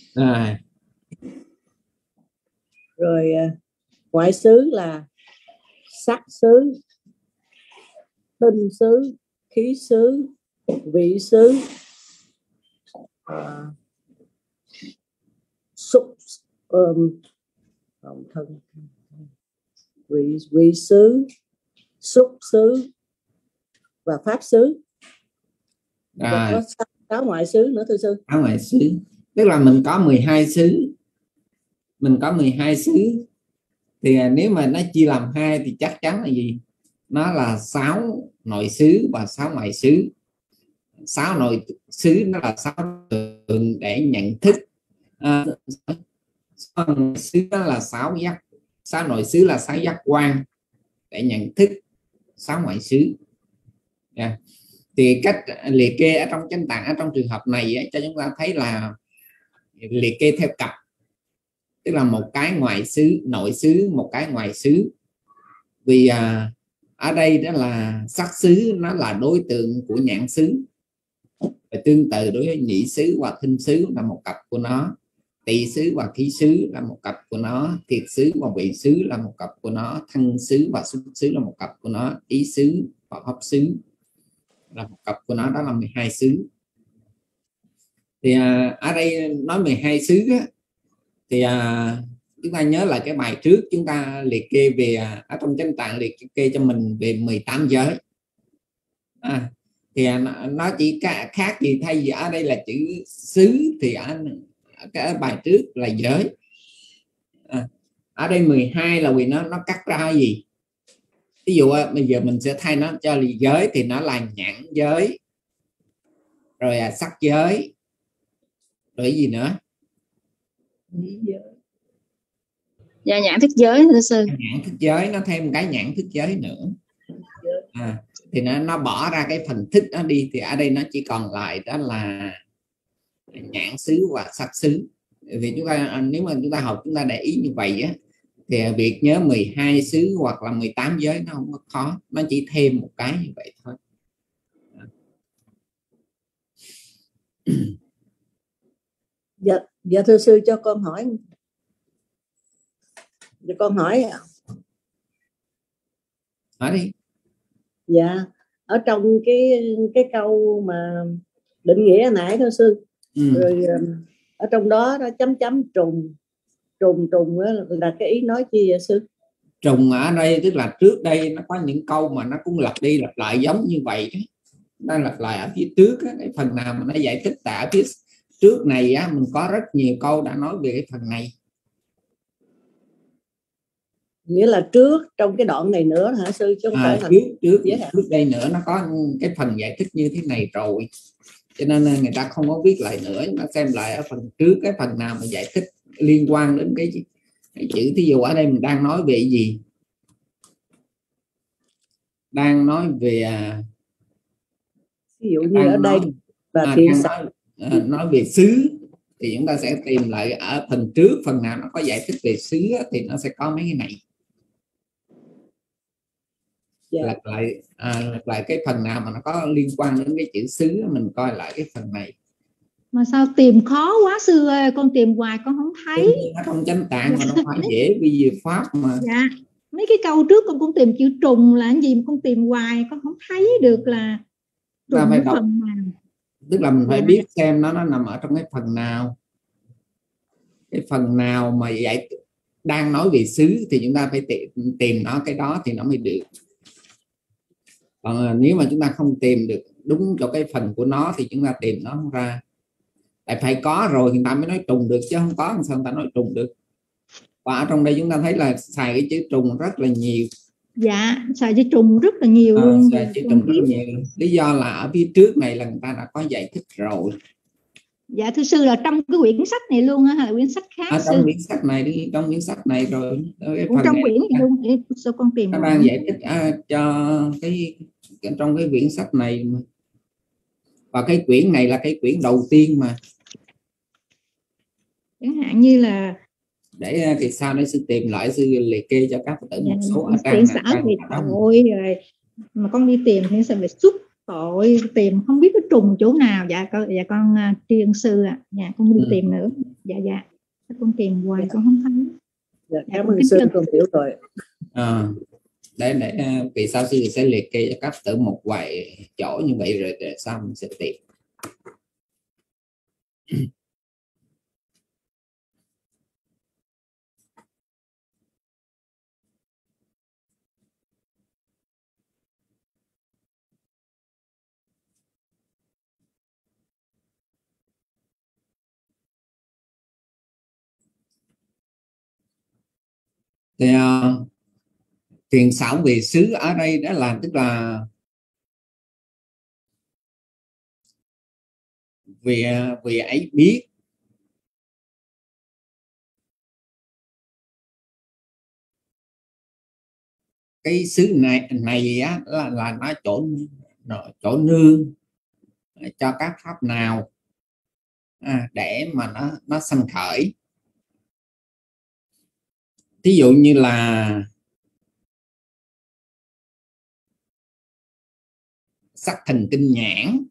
Rồi ngoại xứ là sắc xứ, tinh xứ, khí xứ, vị xứ, xúc thân, vị xứ, xúc xứ và pháp xứ. Có 6 ngoại xứ nữa thưa sư. 6 ngoại xứ tức là mình có 12 xứ. Mình có 12 xứ thì nếu mà nó chia làm 2 thì chắc chắn là gì? Nó là 6 nội xứ và 6 ngoại xứ. 6 nội xứ nó là 6 tượng để nhận thức. 6 nội xứ đó là 6 giác, 6 nội xứ là 6 giác quan để nhận thức 6 ngoại xứ. Thì cách liệt kê ở trong chánh tạng ở trong trường hợp này ấy, cho chúng ta thấy là liệt kê theo cặp, tức là một cái ngoại xứ, nội xứ, một cái ngoại xứ. Vì ở đây đó là sắc xứ nó là đối tượng của nhãn xứ, và tương tự đối với nhĩ xứ và thinh xứ là một cặp của nó, tỳ xứ và khí xứ là một cặp của nó, thiệt xứ và vị xứ là một cặp của nó, thân xứ và xúc xứ là một cặp của nó, ý xứ và pháp xứ là một cặp của nó, đó là 12 xứ. Thì ở đây nói 12 xứ á, thì chúng ta nhớ lại cái bài trước chúng ta liệt kê về ở trong chánh tạng liệt kê cho mình về 18 giới. Thì nó chỉ khác gì, thay vì ở đây là chữ xứ thì ở cái bài trước là giới. Ở đây 12 là vì nó cắt ra gì. Ví dụ bây giờ mình sẽ thay nó cho là giới thì nó là nhãn giới, rồi sắc giới, rồi gì nữa? Dạ nhãn thức giới thưa sư. Nhãn thức giới, nó thêm cái nhãn thức giới nữa. Thì nó bỏ ra cái phần thức nó đi, thì ở đây nó chỉ còn lại đó là nhãn xứ và sắc xứ. Vì chúng ta nếu mà chúng ta học chúng ta để ý như vậy á, thì việc nhớ 12 xứ hoặc là 18 giới nó không có khó, nó chỉ thêm một cái như vậy thôi. Dạ thưa sư, cho con hỏi. Dạ con hỏi. Hỏi đi. Dạ, ở trong cái câu mà định nghĩa hồi nãy thôi sư, rồi ở trong đó nó chấm chấm trùng là cái ý nói chi vậy sư? Trùng ở đây tức là trước đây nó có những câu mà nó cũng lặp đi lặp lại giống như vậy, nó lặp lại ở phía trước á, cái phần nào mà nó giải thích tại phía trước này á, mình có rất nhiều câu đã nói về cái phần này. Nghĩa là trước trong cái đoạn này nữa hả sư? Chứ không phải là trước đây nữa nó có cái phần giải thích như thế này rồi, cho nên người ta không có viết lại nữa, nó xem lại ở phần trước cái phần nào mà giải thích liên quan đến cái chữ. Thí dụ ở đây mình đang nói về gì, đang nói về ví dụ như ở đây và thiện nói về xứ thì chúng ta sẽ tìm lại ở phần trước, phần nào nó có giải thích về xứ thì nó sẽ có mấy cái này. Lật lại cái phần nào mà nó có liên quan đến cái chữ xứ, mình coi lại cái phần này. Mà sao tìm khó quá sư ơi, con tìm hoài con không thấy. Nó không chánh tạng mà nó phải dễ vì về pháp mà. Dạ, mấy cái câu trước con cũng tìm chữ trùng là cái gì mà con tìm hoài con không thấy được là trùng phải đọc, phần nào. tức là mình phải biết xem nó nằm ở trong cái phần nào. Cái phần nào mà vậy đang nói về xứ thì chúng ta phải tìm nó, cái đó thì nó mới được. Còn nếu mà chúng ta không tìm được đúng cho cái phần của nó thì chúng ta tìm nó không ra. Tại phải có rồi người ta mới nói trùng được, chứ không có sao người ta nói trùng được. Và ở trong đây chúng ta thấy là xài cái chữ trùng rất là nhiều. Dạ, xài chữ trùng rất là nhiều luôn. Xài chữ trùng rất là nhiều. Lý do là ở phía trước này là người ta đã có giải thích rồi. Dạ thưa sư, là trong cái quyển sách này luôn á hay là quyển sách khác? Trong quyển sách này đi, trong quyển sách này rồi. Trong quyển này luôn, sao con tìm? Nó đang giải thích cho trong cái quyển sách này mà. Và cái quyển này là cái quyển đầu tiên mà. Chẳng hạn như là để thì sau đấy sư tìm lại, sư liệt kê cho các Phật tử một số ở trang xã về tội rồi mà con đi tìm thì sẽ về xúc tội, tìm không biết cái trùng chỗ nào. Dạ con tri ân sư ạ. Dạ con đi tìm nữa. Dạ con tìm hoài con không thấy. Dạ, cảm ơn sư, con hiểu rồi. Để vì sao sư sẽ liệt kê cho các Phật tử một vài chỗ như vậy rồi để sau mình sẽ tìm. Thì thiện xảo về xứ ở đây đó là tức là vì ấy biết cái xứ này á, là nó chỗ nương cho các pháp nào để mà nó sanh khởi. Ví dụ như là sắc thần kinh nhãn,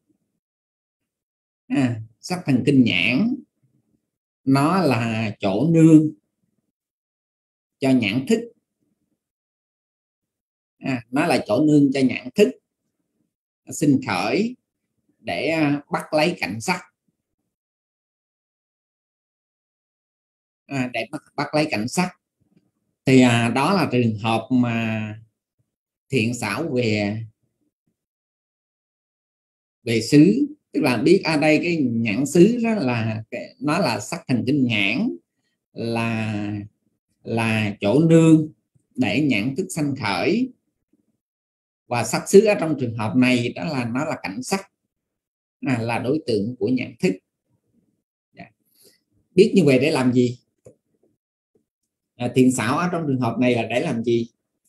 sắc thần kinh nhãn nó là chỗ nương cho nhãn thức, nó là chỗ nương cho nhãn thức sinh khởi để bắt lấy cảnh sắc, để bắt lấy cảnh sắc. Thì đó là trường hợp mà thiện xảo về xứ, tức là biết ở đây cái nhãn xứ đó là nó là sắc thần kinh nhãn, là chỗ nương để nhãn thức sanh khởi, và sắc xứ ở trong trường hợp này đó là nó là cảnh sắc, là đối tượng của nhãn thức. Biết như vậy để làm gì? Thiện xảo ở trong trường hợp này là để làm gì?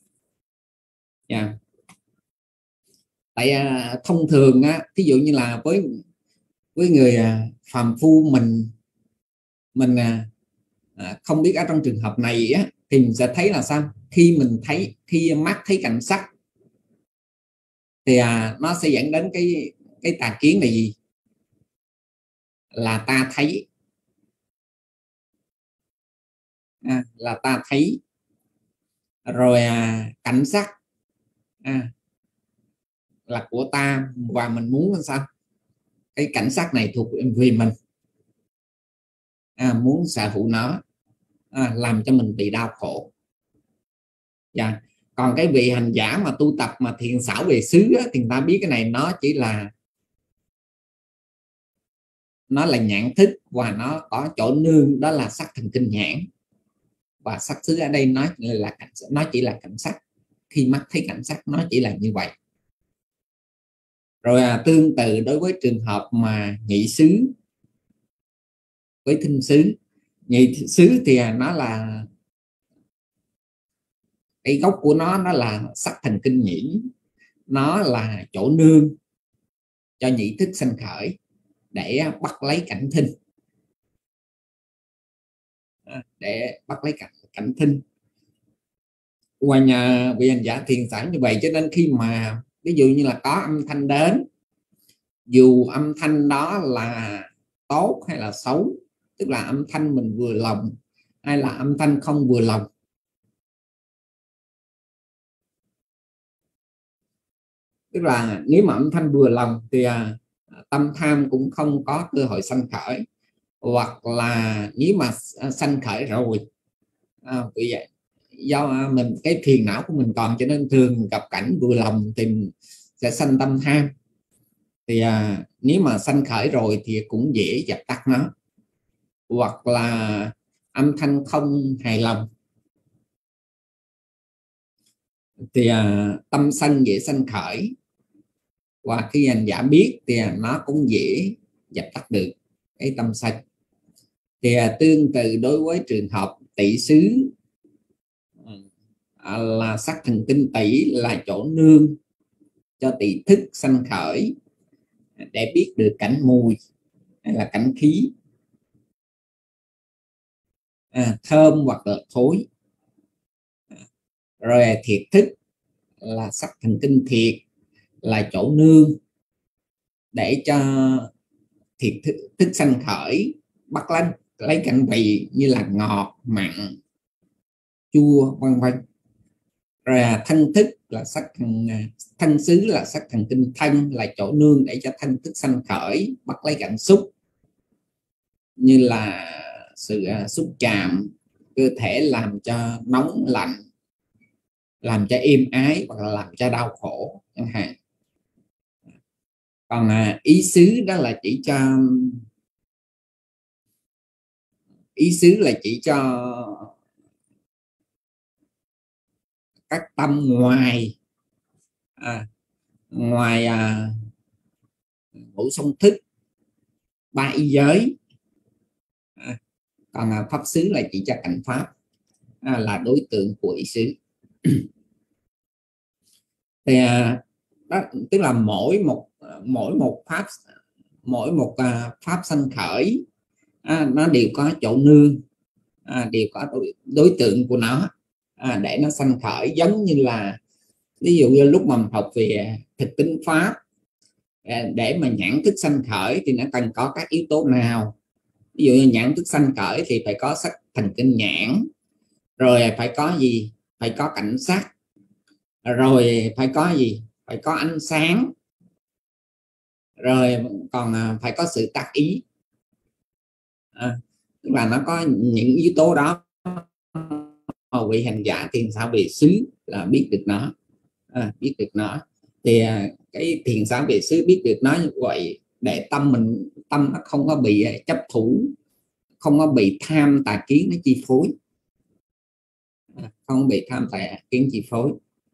Tại thông thường thí dụ như là với người phàm phu mình không biết ở trong trường hợp này thì mình sẽ thấy là sao? Khi mắt thấy cảnh sắc thì nó sẽ dẫn đến cái tà kiến là gì? là ta thấy, là ta thấy. Rồi cảnh sắc là của ta, và mình muốn sao cái cảnh sắc này thuộc về mình, muốn sở hữu nó, làm cho mình bị đau khổ. Còn cái vị hành giả mà tu tập mà thiền xảo về xứ thì người ta biết cái này nó chỉ là nhãn thức, và nó có chỗ nương đó là sắc thần kinh nhãn, và sắc xứ ở đây nó chỉ là cảnh sắc. Khi mắt thấy cảnh sắc nó chỉ là như vậy. Rồi tương tự đối với trường hợp mà nhị xứ với thinh xứ. Nhị xứ thì nó là cái gốc của nó là sắc thần kinh nhĩ, nó là chỗ nương cho nhị thức sanh khởi để bắt lấy cảnh thinh, để bắt lấy cảnh thinh. Qua nhà vị hành giả thiền xảo như vậy, cho nên khi mà ví dụ như là có âm thanh đến, dù âm thanh đó là tốt hay là xấu, tức là âm thanh mình vừa lòng hay là âm thanh không vừa lòng, tức là nếu mà âm thanh vừa lòng thì tâm tham cũng không có cơ hội sanh khởi, hoặc là nếu mà sanh khởi rồi vì vậy do mình cái phiền não của mình còn, cho nên thường gặp cảnh vừa lòng thì mình sẽ sanh tâm tham. Thì nếu mà sanh khởi rồi thì cũng dễ dập tắt nó. Hoặc là âm thanh không hài lòng thì tâm sân dễ sanh khởi, và khi hành giả biết thì nó cũng dễ dập tắt được cái tâm sân. Thì tương tự đối với trường hợp tỷ xứ, là sắc thần kinh tỷ là chỗ nương cho tỷ thức sanh khởi để biết được cảnh mùi hay là cảnh khí, thơm hoặc là thối. Rồi thiệt thức là sắc thần kinh thiệt là chỗ nương để cho thiệt thức sanh khởi bắt lấy cảnh vị như là ngọt, mặn, chua, vân vân. Rồi thân thức là sắc thân xứ là sắc thần kinh thân là chỗ nương để cho thân thức sanh khởi bắt lấy cảnh xúc, như là sự xúc chạm cơ thể làm cho nóng lạnh, làm cho êm ái, hoặc là làm cho đau khổ chẳng hạn. Còn ý xứ đó là chỉ cho các tâm ngoài ngũ song thức, ba y giới. Còn pháp xứ là chỉ cho cảnh pháp, là đối tượng của ý xứ. Thì đó, tức là mỗi một pháp sanh khởi nó đều có chỗ nương, đều có đối tượng của nó để nó sanh khởi. Giống như là ví dụ như lúc mà mình học về thực tính pháp, để mà nhãn thức sanh khởi thì nó cần có các yếu tố nào. Ví dụ như nhãn thức sanh khởi thì phải có sắc thần kinh nhãn, rồi phải có gì, phải có cảnh sắc, rồi phải có gì, phải có ánh sáng, rồi còn phải có sự tác ý. Tức là nó có những yếu tố đó mà vị hành giả thiền xảo về xứ là biết được nó, biết được nó. Thì cái thiền xảo về xứ biết được nó như vậy để tâm nó không có bị chấp thủ, không có bị tham tà kiến nó chi phối, không bị tham tà kiến chi phối.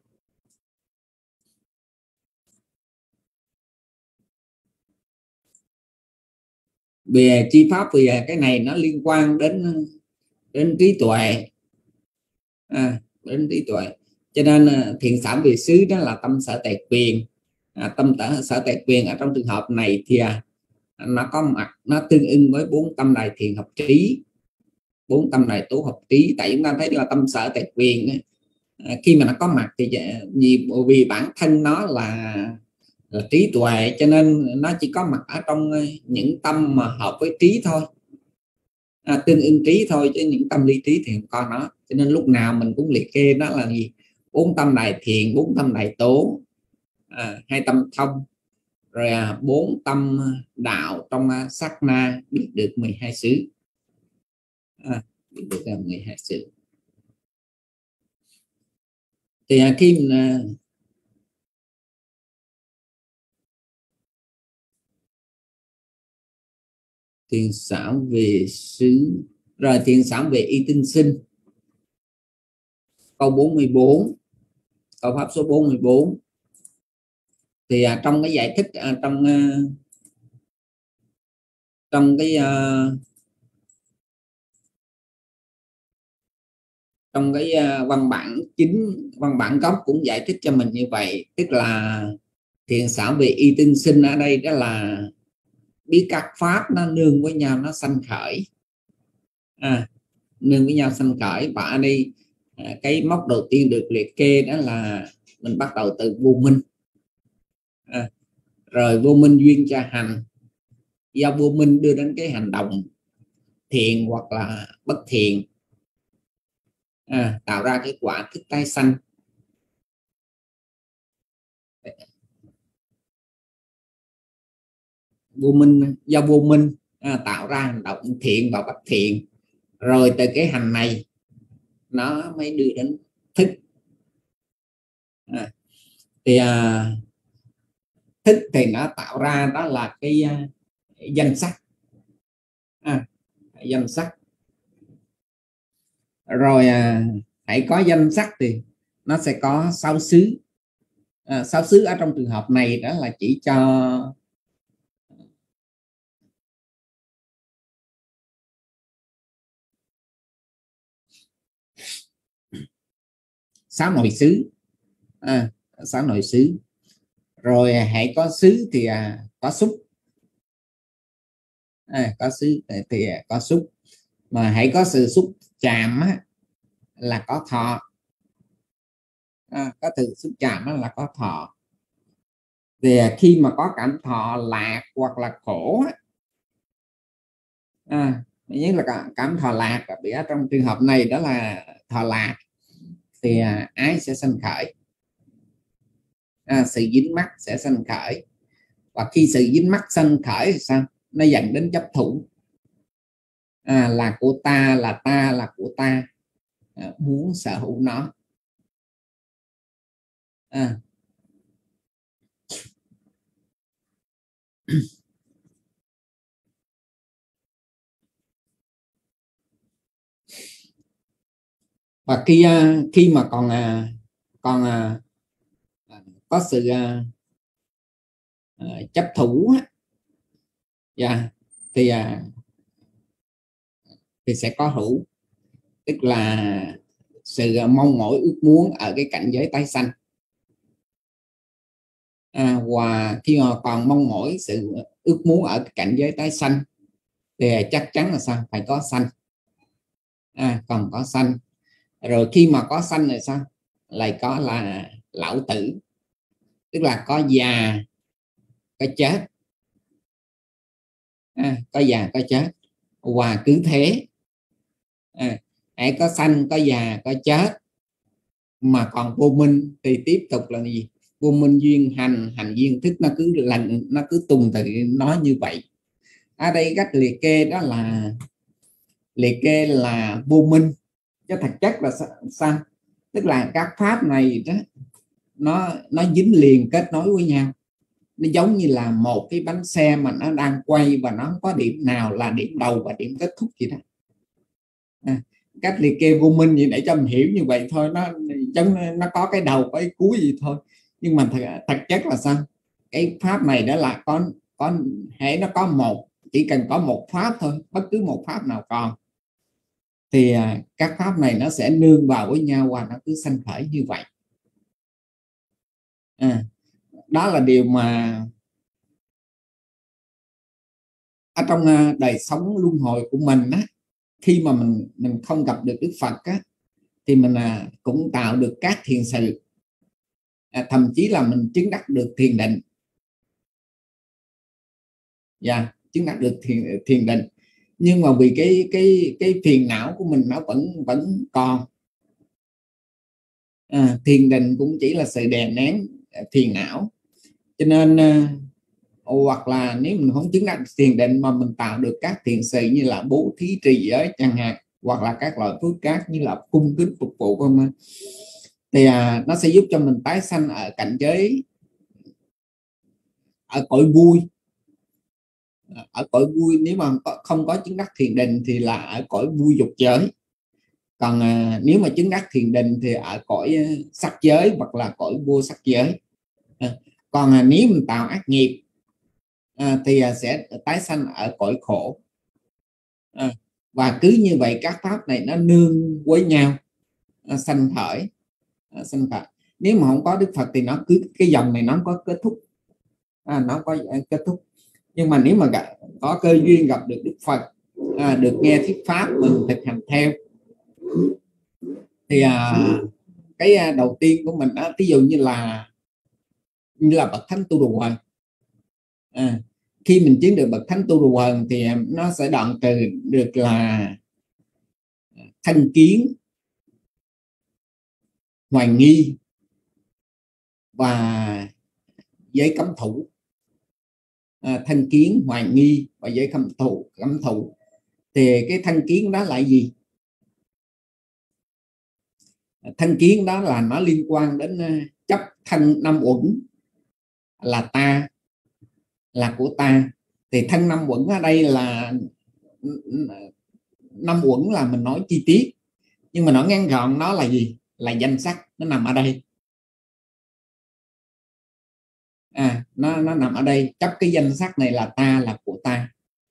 Về chi pháp thì cái này nó liên quan đến trí tuệ, đến trí tuệ. Cho nên thiền xảo về xứ đó là tâm sở tệ quyền. Tâm sở tệ quyền ở trong trường hợp này thì nó có mặt, nó tương ưng với 4 tâm đại thiền hợp trí, 4 tâm đại tố hợp trí. Tại chúng ta thấy là tâm sở tệ quyền khi mà nó có mặt thì vì bản thân nó là trí tuệ, cho nên nó chỉ có mặt ở trong những tâm mà hợp với trí thôi, tương ứng trí thôi, chứ những tâm ly trí thì không có nó. Cho nên lúc nào mình cũng liệt kê đó là gì? 4 tâm đại thiện, 4 tâm đại tố, 2 tâm thông, rồi 4 tâm đạo trong sát na, biết được 12 xứ, biết được 12 xứ. Thì khi mình thiền xảo về xứ, rồi thiền xảo về y tinh sinh, câu 44, câu pháp số 44. Thì trong cái giải thích trong cái văn bản chính, văn bản gốc cũng giải thích cho mình như vậy. Tức là thiền xảo về y tinh sinh ở đây đó là biết các pháp nó nương với nhau, nó sanh khởi, nương với nhau sanh khởi. Và ở đây cái mốc đầu tiên được liệt kê đó là mình bắt đầu từ vô minh, rồi vô minh duyên cho hành, do vô minh đưa đến cái hành động thiện hoặc là bất thiện, tạo ra cái quả thức tái sanh. Vô minh, do vô minh tạo ra hành động thiện và bất thiện, rồi từ cái hành này nó mới đưa đến thức. Thì thức thì nó tạo ra đó là cái danh sắc, danh sắc. Rồi hãy có danh sắc thì nó sẽ có 6 xứ. 6 xứ ở trong trường hợp này đó là chỉ cho sáu nội xứ, 6 nội xứ. Rồi hãy có xứ thì có xúc, có xứ thì có xúc. Mà hãy có sự xúc chạm là có thọ, có sự xúc chạm là có thọ. Thì khi mà có cảm thọ lạc hoặc là khổ, nhất là cảm thọ lạc, vì ở trong trường hợp này đó là thọ lạc, thì ái sẽ sanh khởi, sự dính mắc sẽ sanh khởi. Và khi sự dính mắc sanh khởi thì sao? Nó dẫn đến chấp thủ, là của ta, là ta, là của ta, muốn sở hữu nó. Và khi mà còn có sự chấp thủ thì sẽ có hữu, tức là sự mong mỏi ước muốn ở cái cảnh giới tái sanh. Và khi mà còn mong mỏi sự ước muốn ở cái cảnh giới tái sanh thì chắc chắn là sao? Phải có sanh, còn có sanh. Rồi khi mà có sanh rồi sao? Lại có là lão tử, tức là có già, có chết, có già, có chết. Và cứ thế, hãy có sanh, có già, có chết mà còn vô minh thì tiếp tục là gì? Vô minh duyên hành, hành duyên thức, nó cứ tuần tự nói như vậy. Ở đây cách liệt kê đó là liệt kê là vô minh, chứ thật chất là sao? Tức là các pháp này đó nó dính liền, kết nối với nhau. Nó giống như là một cái bánh xe mà nó đang quay và nó không có điểm nào là điểm đầu và điểm kết thúc gì đó. Cách liệt kê vô minh gì để cho mình hiểu như vậy thôi, nó có cái đầu có cái cuối gì thôi. Nhưng mà thật chất là sao? Cái pháp này đó là có hễ nó có một, chỉ cần có một pháp thôi, bất cứ một pháp nào còn thì các pháp này nó sẽ nương vào với nhau và nó cứ sanh khởi như vậy. Đó là điều mà ở trong đời sống luân hồi của mình á, khi mà mình không gặp được Đức Phật á, thì mình cũng tạo được các thiền sự, thậm chí là mình chứng đắc được thiền định. chứng đắc được thiền định. Nhưng mà vì cái phiền não của mình nó vẫn còn. Thiền định cũng chỉ là sự đè nén phiền não, cho nên hoặc là nếu mình không chứng đắc thiền định mà mình tạo được các thiện sự như là bố thí trì giới chẳng hạn, hoặc là các loại phước khác như là cung kính phục vụ thì nó sẽ giúp cho mình tái sanh ở cảnh giới ở cõi vui. Ở cõi vui nếu mà không có chứng đắc thiền định thì là ở cõi vui dục giới. Còn nếu mà chứng đắc thiền định thì ở cõi sắc giới hoặc là cõi vô sắc giới. Còn nếu mình tạo ác nghiệp thì sẽ tái sanh ở cõi khổ. Và cứ như vậy các pháp này nó nương với nhau, sanh khởi. Nếu mà không có Đức Phật thì nó cứ cái dòng này nó không có kết thúc, nó có kết thúc. Nhưng mà nếu mà có cơ duyên gặp được Đức Phật, được nghe thuyết pháp, mình thực hành theo thì cái đầu tiên của mình đó, ví dụ như là bậc thánh tu đồ hoàng. Khi mình chứng được bậc thánh tu đồ hoàng thì nó sẽ đoạn trừ được là thanh kiến, hoài nghi và giới cấm thủ. Thanh kiến, hoài nghi và giới cấm thủ. Thì cái thanh kiến đó là gì? Thanh kiến đó là nó liên quan đến chấp thân năm uẩn là ta, là của ta. Thì thân năm uẩn ở đây là năm uẩn là mình nói chi tiết, nhưng mà nó ngắn gọn nó là gì? Là danh sắc, nó nằm ở đây. Nó nằm ở đây. Chấp cái danh sắc này là ta, là của ta.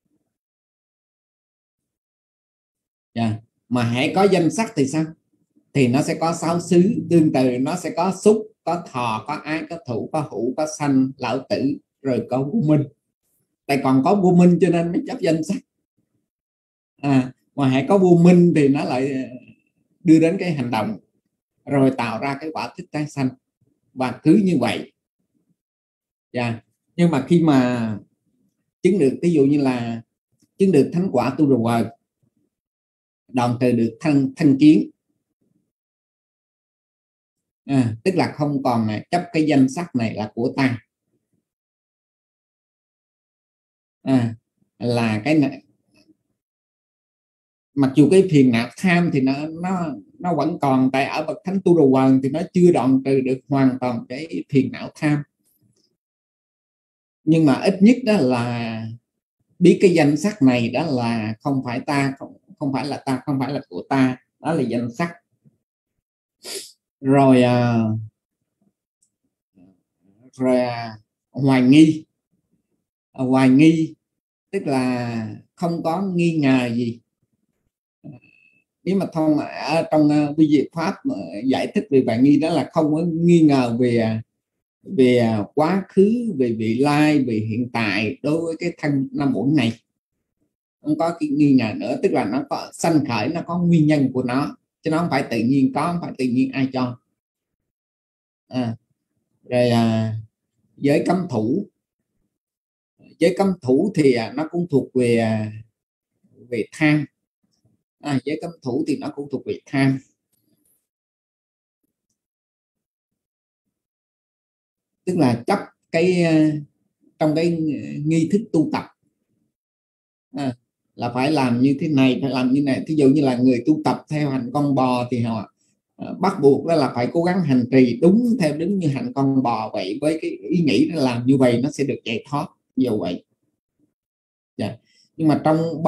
Mà hãy có danh sắc thì sao? Thì nó sẽ có sáu xứ, tương tự nó sẽ có xúc, có thọ, có ái, có thủ, có hữu, có sanh, lão tử, rồi có vô minh. Tại còn có vô minh cho nên mới chấp danh sắc. Mà hãy có vô minh thì nó lại đưa đến cái hành động, rồi tạo ra cái quả thích tái sanh. Và cứ như vậy. Nhưng mà khi mà chứng được, ví dụ như là chứng được thánh quả tu đồ hoàng, đoạn trừ được thanh kiến, tức là không còn chấp cái danh sắc này là của ta, là cái này. Mặc dù cái phiền não tham thì nó vẫn còn, tại ở bậc thánh tu đồ hoàng thì nó chưa đoạn trừ được hoàn toàn cái phiền não tham, nhưng mà ít nhất đó là biết cái danh sắc này đó là không phải ta, không phải là ta, không phải là của ta, đó là danh sắc. Rồi hoài nghi tức là không có nghi ngờ gì. Nếu mà trong vi diệu pháp giải thích về hoài nghi đó là không có nghi ngờ về quá khứ, về vị lai, về hiện tại đối với cái thân năm uẩn này. Không có cái nghi ngờ nữa, tức là nó có sanh khởi, nó có nguyên nhân của nó, chứ nó không phải tự nhiên có, không phải tự nhiên ai cho. Rồi giới cấm thủ. Giới cấm thủ thì nó cũng thuộc về tham. Giới cấm thủ thì nó cũng thuộc về tham. Tức là chấp cái trong cái nghi thức tu tập là phải làm như thế này, phải làm như này. Ví dụ như là người tu tập theo hành con bò thì họ bắt buộc đó là phải cố gắng hành trì đúng như hành con bò vậy, với cái ý nghĩ là làm như vậy nó sẽ được giải thoát, như vậy. Nhưng mà trong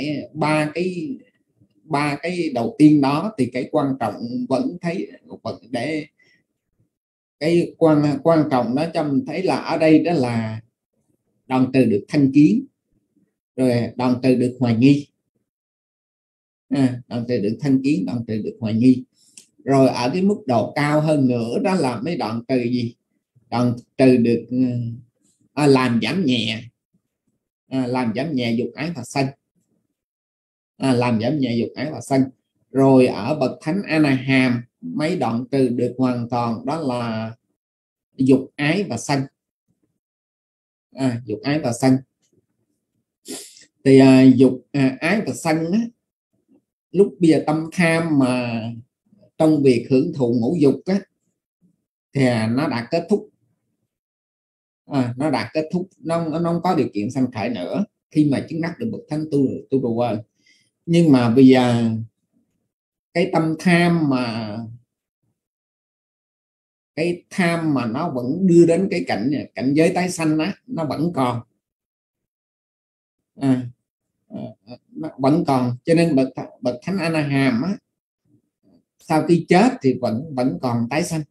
ba cái đầu tiên đó thì cái quan trọng vẫn để cái quan trọng đó cho mình thấy là ở đây đó là đoạn trừ được thanh kiến, rồi đoạn trừ được hoài nghi. Đoạn trừ được thanh kiến, đoạn trừ được hoài nghi. Rồi ở cái mức độ cao hơn nữa đó là mấy đoạn trừ gì? Đoạn trừ được làm giảm nhẹ dục ái và sân. Làm giảm nhẹ dục ái và sân. Rồi ở bậc thánh A Na Hàm mấy đoạn trừ được hoàn toàn, đó là dục ái và sân. Dục ái và sân. Thì dục ái và sân á, lúc bây giờ tâm tham mà trong việc hưởng thụ ngũ dục á, thì nó đã kết thúc. Nó đã kết thúc, nó không có điều kiện sanh khởi nữa khi mà chứng đắc được bậc thánh tu đồ quên. Nhưng mà bây giờ cái tâm tham mà nó vẫn đưa đến cái cảnh giới tái sanh á, nó vẫn còn. Nó vẫn còn, cho nên bậc thánh A La Hàm á, sau khi chết thì vẫn còn tái sanh.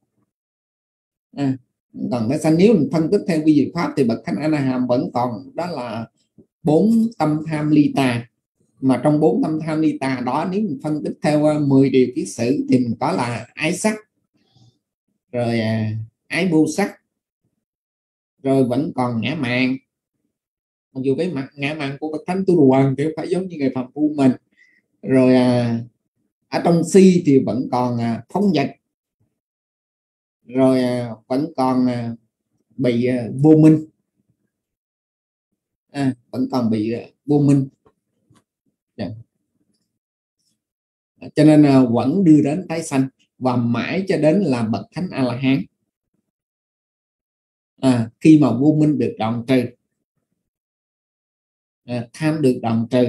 Còn tái sanh, nếu mình phân tích theo quy diệu pháp thì bậc thánh A La Hàm vẫn còn, đó là 4 tâm tham ly tà. Mà trong 4 tâm tham ly tà đó, nếu mình phân tích theo 10 điều kiết sử thì mình có là ái sắc, rồi ái vô sắc, rồi vẫn còn ngã mạn. Mặc dù cái ngã mạn của bậc thánh Tu Đà Hoàng thì phải giống như người phàm phu mình. Rồi ở trong si thì vẫn còn phóng dật, rồi vẫn còn bị vô minh, vẫn còn bị vô minh. Cho nên vẫn đưa đến tái sanh và mãi cho đến là bậc thánh A La Hán. Khi mà vô minh được đoạn trừ, tham được đoạn trừ,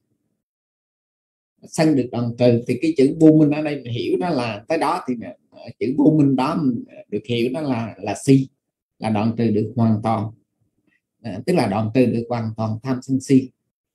sân được đoạn trừ, thì cái chữ vô minh ở đây mình hiểu đó là tới đó, thì chữ vô minh đó mình được hiểu đó là si, là đoạn trừ được hoàn toàn, tức là đoạn trừ được hoàn toàn tham sân si.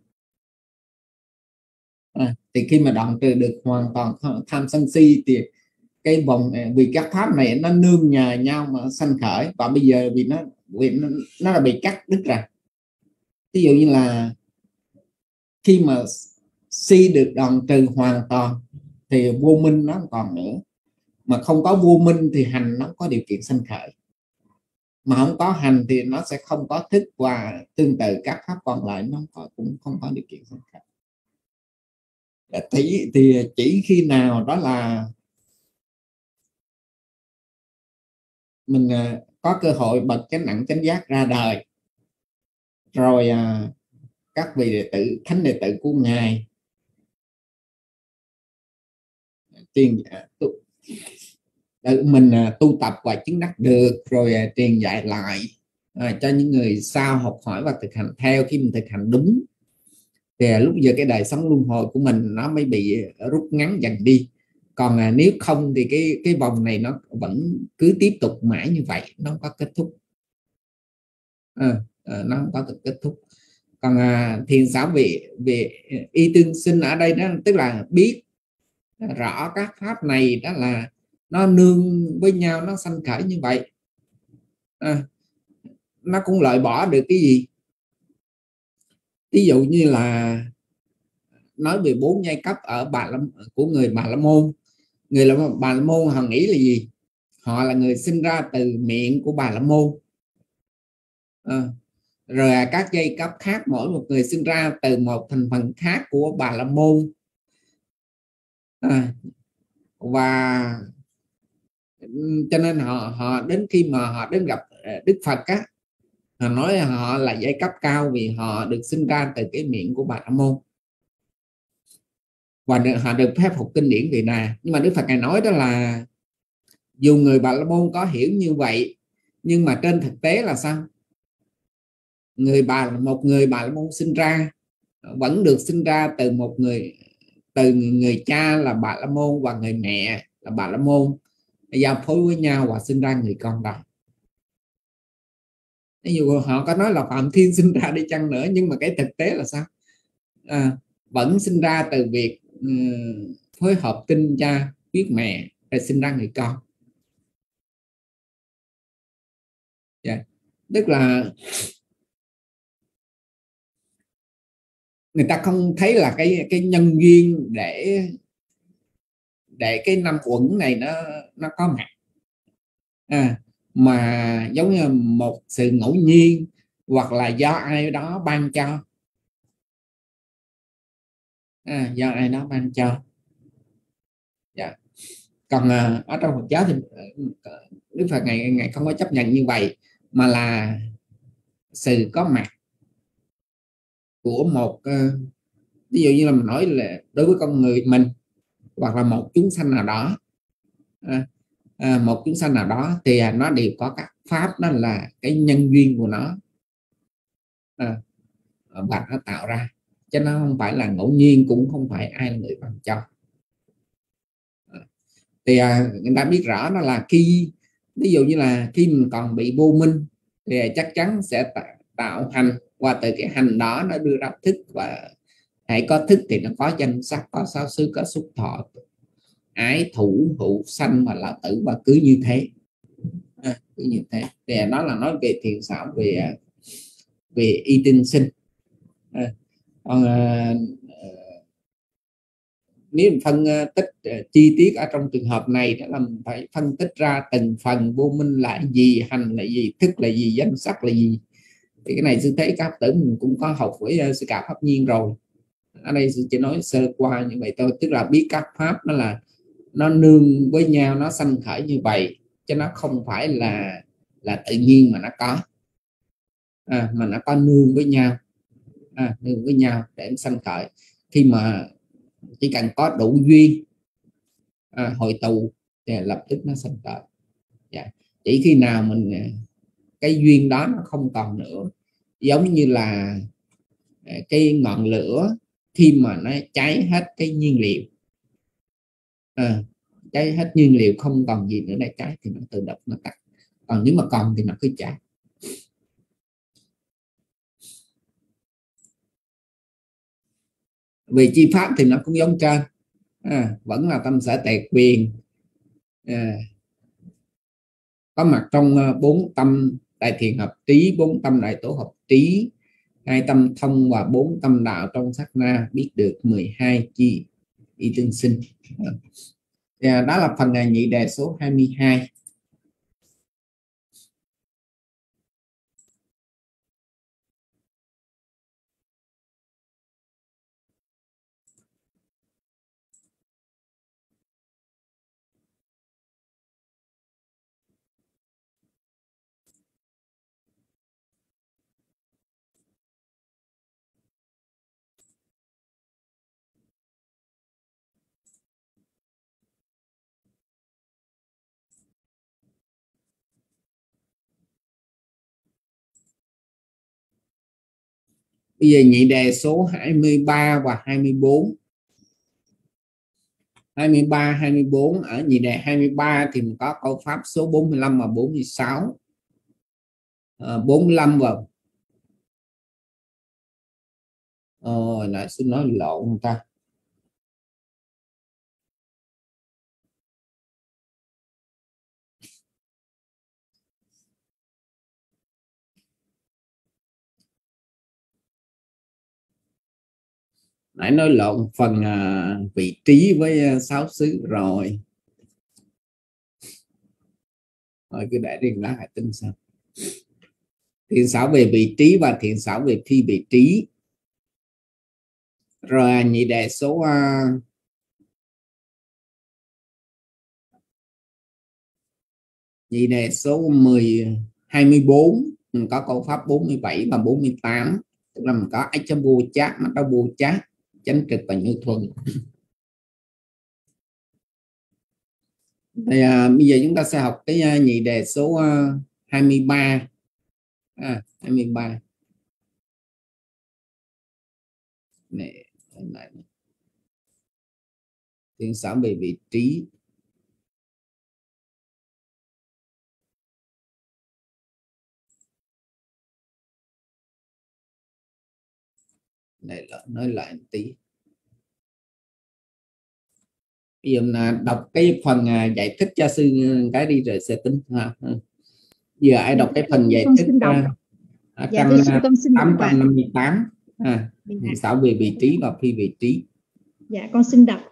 Thì khi mà đoạn trừ được hoàn toàn tham sân si thì cái vòng, vì các pháp này nó nương nhờ nhau mà sanh khởi, và bây giờ vì nó là bị cắt đứt ra. Ví dụ như là khi mà si được đoạn trừ hoàn toàn thì vô minh nó không còn nữa. Mà không có vô minh thì hành nó có điều kiện sanh khởi, mà không có hành thì nó sẽ không có thức, và tương tự các pháp còn lại nó cũng không có điều kiện sanh khởi. Thì chỉ khi nào đó là mình có cơ hội bậc chánh đẳng chánh giác ra đời, rồi các vị đệ tử, thánh đệ tử của ngài mình tu tập và chứng đắc được, rồi truyền dạy lại cho những người sau học hỏi và thực hành theo. Khi mình thực hành đúng thì lúc giờ cái đời sống luân hồi của mình nó mới bị rút ngắn dần đi. Còn nếu không thì cái vòng này nó vẫn cứ tiếp tục mãi như vậy, nó không có kết thúc. Nó không có kết thúc. Còn thiền xảo về y tương sinh ở đây đó, tức là biết rõ các pháp này đó là nó nương với nhau, nó sanh khởi như vậy. Nó cũng loại bỏ được cái gì? Ví dụ như là nói về 4 giai cấp ở của người Bà La Môn. Người Bà La Môn họ nghĩ là gì? Họ là người sinh ra từ miệng của Bà La Môn. Rồi các giai cấp khác, mỗi một người sinh ra từ một thành phần khác của Bà La Môn. Và cho nên họ đến khi mà họ đến gặp Đức Phật á, họ nói họ là giai cấp cao vì họ được sinh ra từ cái miệng của Bà La Môn, và họ được phép học kinh điển Vị Đà. Nhưng mà Đức Phật ngài nói đó là dù người Bà La Môn có hiểu như vậy, nhưng mà trên thực tế là sao? Một người Bà La Môn sinh ra vẫn được sinh ra từ người cha là Bà La Môn và người mẹ là Bà La Môn, giao phối với nhau và sinh ra người con đó. Ví dụ họ có nói là Phạm Thiên sinh ra đi chăng nữa, nhưng mà cái thực tế là sao? Vẫn sinh ra từ việc phối hợp tinh cha huyết mẹ rồi sinh ra người con. Tức là người ta không thấy là cái nhân duyên để cái năm uẩn này nó có mặt, mà giống như một sự ngẫu nhiên hoặc là do ai đó ban cho. Do ai đó ban cho. Còn ở trong Phật giáo thì Đức Phật ngày không có chấp nhận như vậy, mà là sự có mặt của một ví dụ như là mình nói là đối với con người mình hoặc là một chúng sanh nào đó, một chúng sanh nào đó thì nó đều có các pháp, đó là cái nhân duyên của nó và nó tạo ra, chứ nó không phải là ngẫu nhiên, cũng không phải ai là người ban cho. Thì người ta biết rõ đó là khi ví dụ như là khi mình còn bị vô minh thì chắc chắn sẽ tạo hành, qua từ cái hành đó nó đưa ra thức, và hãy có thức thì nó có danh sắc, có sáu xứ, có xúc thọ, ái thủ hữu sanh và lão tử, và cứ như thế. Cứ như thế thì đó là nói về thiện xảo, về y tinh sinh. Còn nếu phân tích chi tiết ở trong trường hợp này đó là mình phải phân tích ra từng phần vô minh là gì, hành là gì, thức là gì, danh sắc là gì. Thì cái này sư thấy các tử mình cũng có học với sư cả pháp nhiên rồi. Ở đây sư chỉ nói sơ qua như vậy thôi, tức là biết các pháp nó là nó nương với nhau, nó sanh khởi như vậy, chứ nó không phải là tự nhiên mà nó có, mà nó có nương với nhau, nương với nhau để sanh khởi. Khi mà chỉ cần có đủ duyên hội tụ thì lập tức nó sanh khởi. Chỉ khi nào mình cái duyên đó nó không còn nữa, giống như là cái ngọn lửa khi mà nó cháy hết cái nhiên liệu, cháy hết nhiên liệu không còn gì nữa để cháy thì nó tự động nó tắt, còn nếu mà còn thì nó cứ cháy. Về chi pháp thì nó cũng giống trên, vẫn là tâm sở tề quyền, có mặt trong 4 tâm đại thiện hợp trí, 4 tâm đại tổ hợp trí, 2 tâm thông và 4 tâm đạo trong sát na, biết được 12 chi y tương sinh. Đó là phần nhị đề số 22. Bây giờ nhị đề số 23 và 24. 23, 24, ở nhị đề 23 thì mình có câu pháp số 45 và 46. 45 và lại xin nói lộn người ta. Nãy nói lộn phần vị trí với sáu xứ rồi. Rồi cứ để riêng lá hãy tính sao. Thiện xảo về vị trí và thiện xảo về phi vị trí. Rồi nhị đề số nhị đề số 24 mình có câu pháp 47 và 48, tức là mình có ách cho vô chát, mắt đau vô chát, chánh trực và như thuần. Thì bây giờ chúng ta sẽ học cái nhị đề số 23. 23 này, thiện xảo về vị trí. Này nói lại một tí. Bây giờ là đọc cái phần giải thích cho sư cái đi rồi sẽ tính ha. Giờ ai đọc cái phần giải thích dạ, 858 thiện xảo về vị trí và phi vị trí. Dạ con xin đọc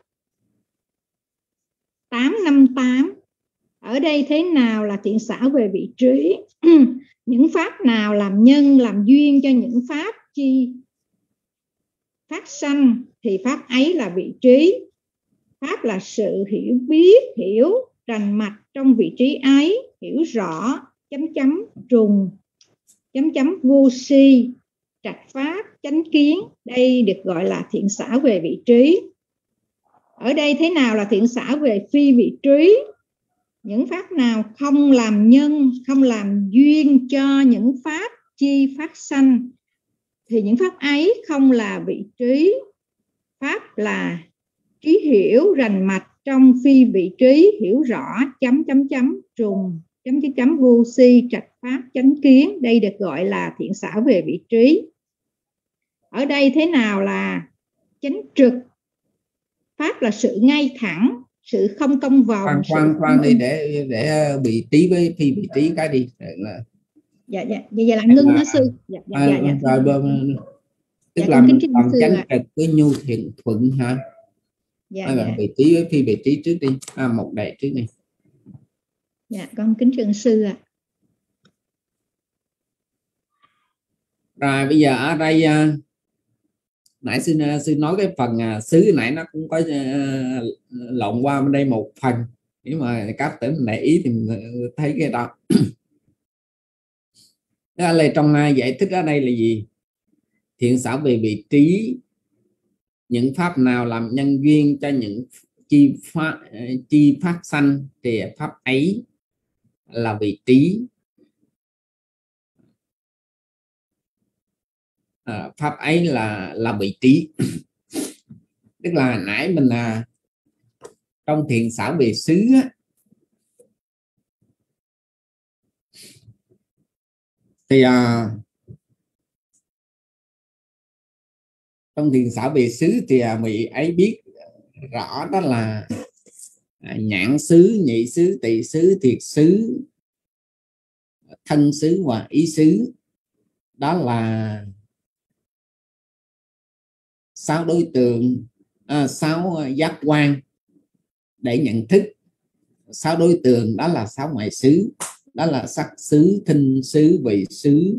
858. Ở đây thế nào là thiện xảo về vị trí? Những pháp nào làm nhân làm duyên cho những pháp chi phát sanh thì pháp ấy là vị trí. Pháp là sự hiểu biết, hiểu rành mạch trong vị trí ấy, hiểu rõ chấm chấm trùng chấm chấm vô si trạch pháp chánh kiến, đây được gọi là thiện xảo về vị trí. Ở đây thế nào là thiện xảo về phi vị trí? Những pháp nào không làm nhân, không làm duyên cho những pháp chi phát sanh, thì những pháp ấy không là vị trí. Pháp là trí hiểu rành mạch trong phi vị trí, hiểu rõ trùng vô si trạch pháp chánh kiến, đây được gọi là thiện xảo về vị trí. Ở đây thế nào là chánh trực? Pháp là sự ngay thẳng, sự không cong vòng. Khoan đi, để vị trí với phi vị trí cái đi là... Dạ vậy là ngưng hả sư? Dạ. Tức là mình còn chánh trực với nhu thiện thuận hả? Là vị trí với phi vị trí trước đi, một đại trước đi. Dạ con kính thưa sư ạ. Rồi bây giờ ở đây nãy sư nói cái phần xứ nãy nó cũng có lộn qua bên đây một phần, nếu mà các tử mình để ý thì mình thấy cái đó. Đó là trong giải thích ở đây là gì? Thiện xảo về vị trí, những pháp nào làm nhân duyên cho những chi phát sanh thì pháp ấy là vị trí. Pháp ấy là vị trí. Tức là nãy mình trong thiện xảo về xứ thì trong thiện xảo về xứ thì vị ấy biết rõ đó là nhãn xứ, nhị xứ, tỳ xứ, thiệt xứ, thân xứ và ý xứ. Đó là 6 đối tượng, 6 giác quan để nhận thức. 6 đối tượng đó là 6 ngoại xứ, đó là sắc xứ, thinh xứ, vị xứ,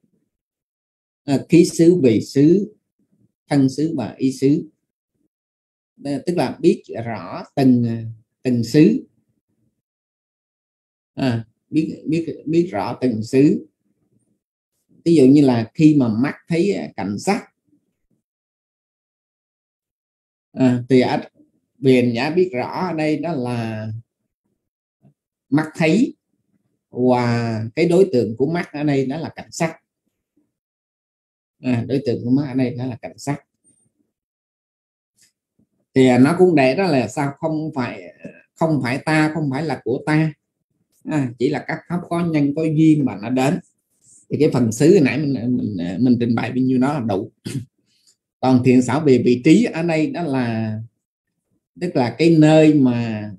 khí xứ, vị xứ, thân xứ và ý xứ. Tức là biết rõ từng xứ, biết rõ từng xứ. Ví dụ như là khi mà mắt thấy cảnh sắc thì Viền Nhã biết rõ ở đây đó là mắt thấy, và cái đối tượng của mắt ở đây đó là cảnh sắc. Đối tượng của mắt ở đây đó là cảnh sắc. Thì nó cũng để đó là sao, không phải ta, không phải là của ta, chỉ là các pháp có nhân có duyên mà nó đến. Thì cái phần xứ nãy mình trình bày bao nhiêu đó là đủ. Còn thiện xảo về vị trí ở đây đó là tức là cái nơi mà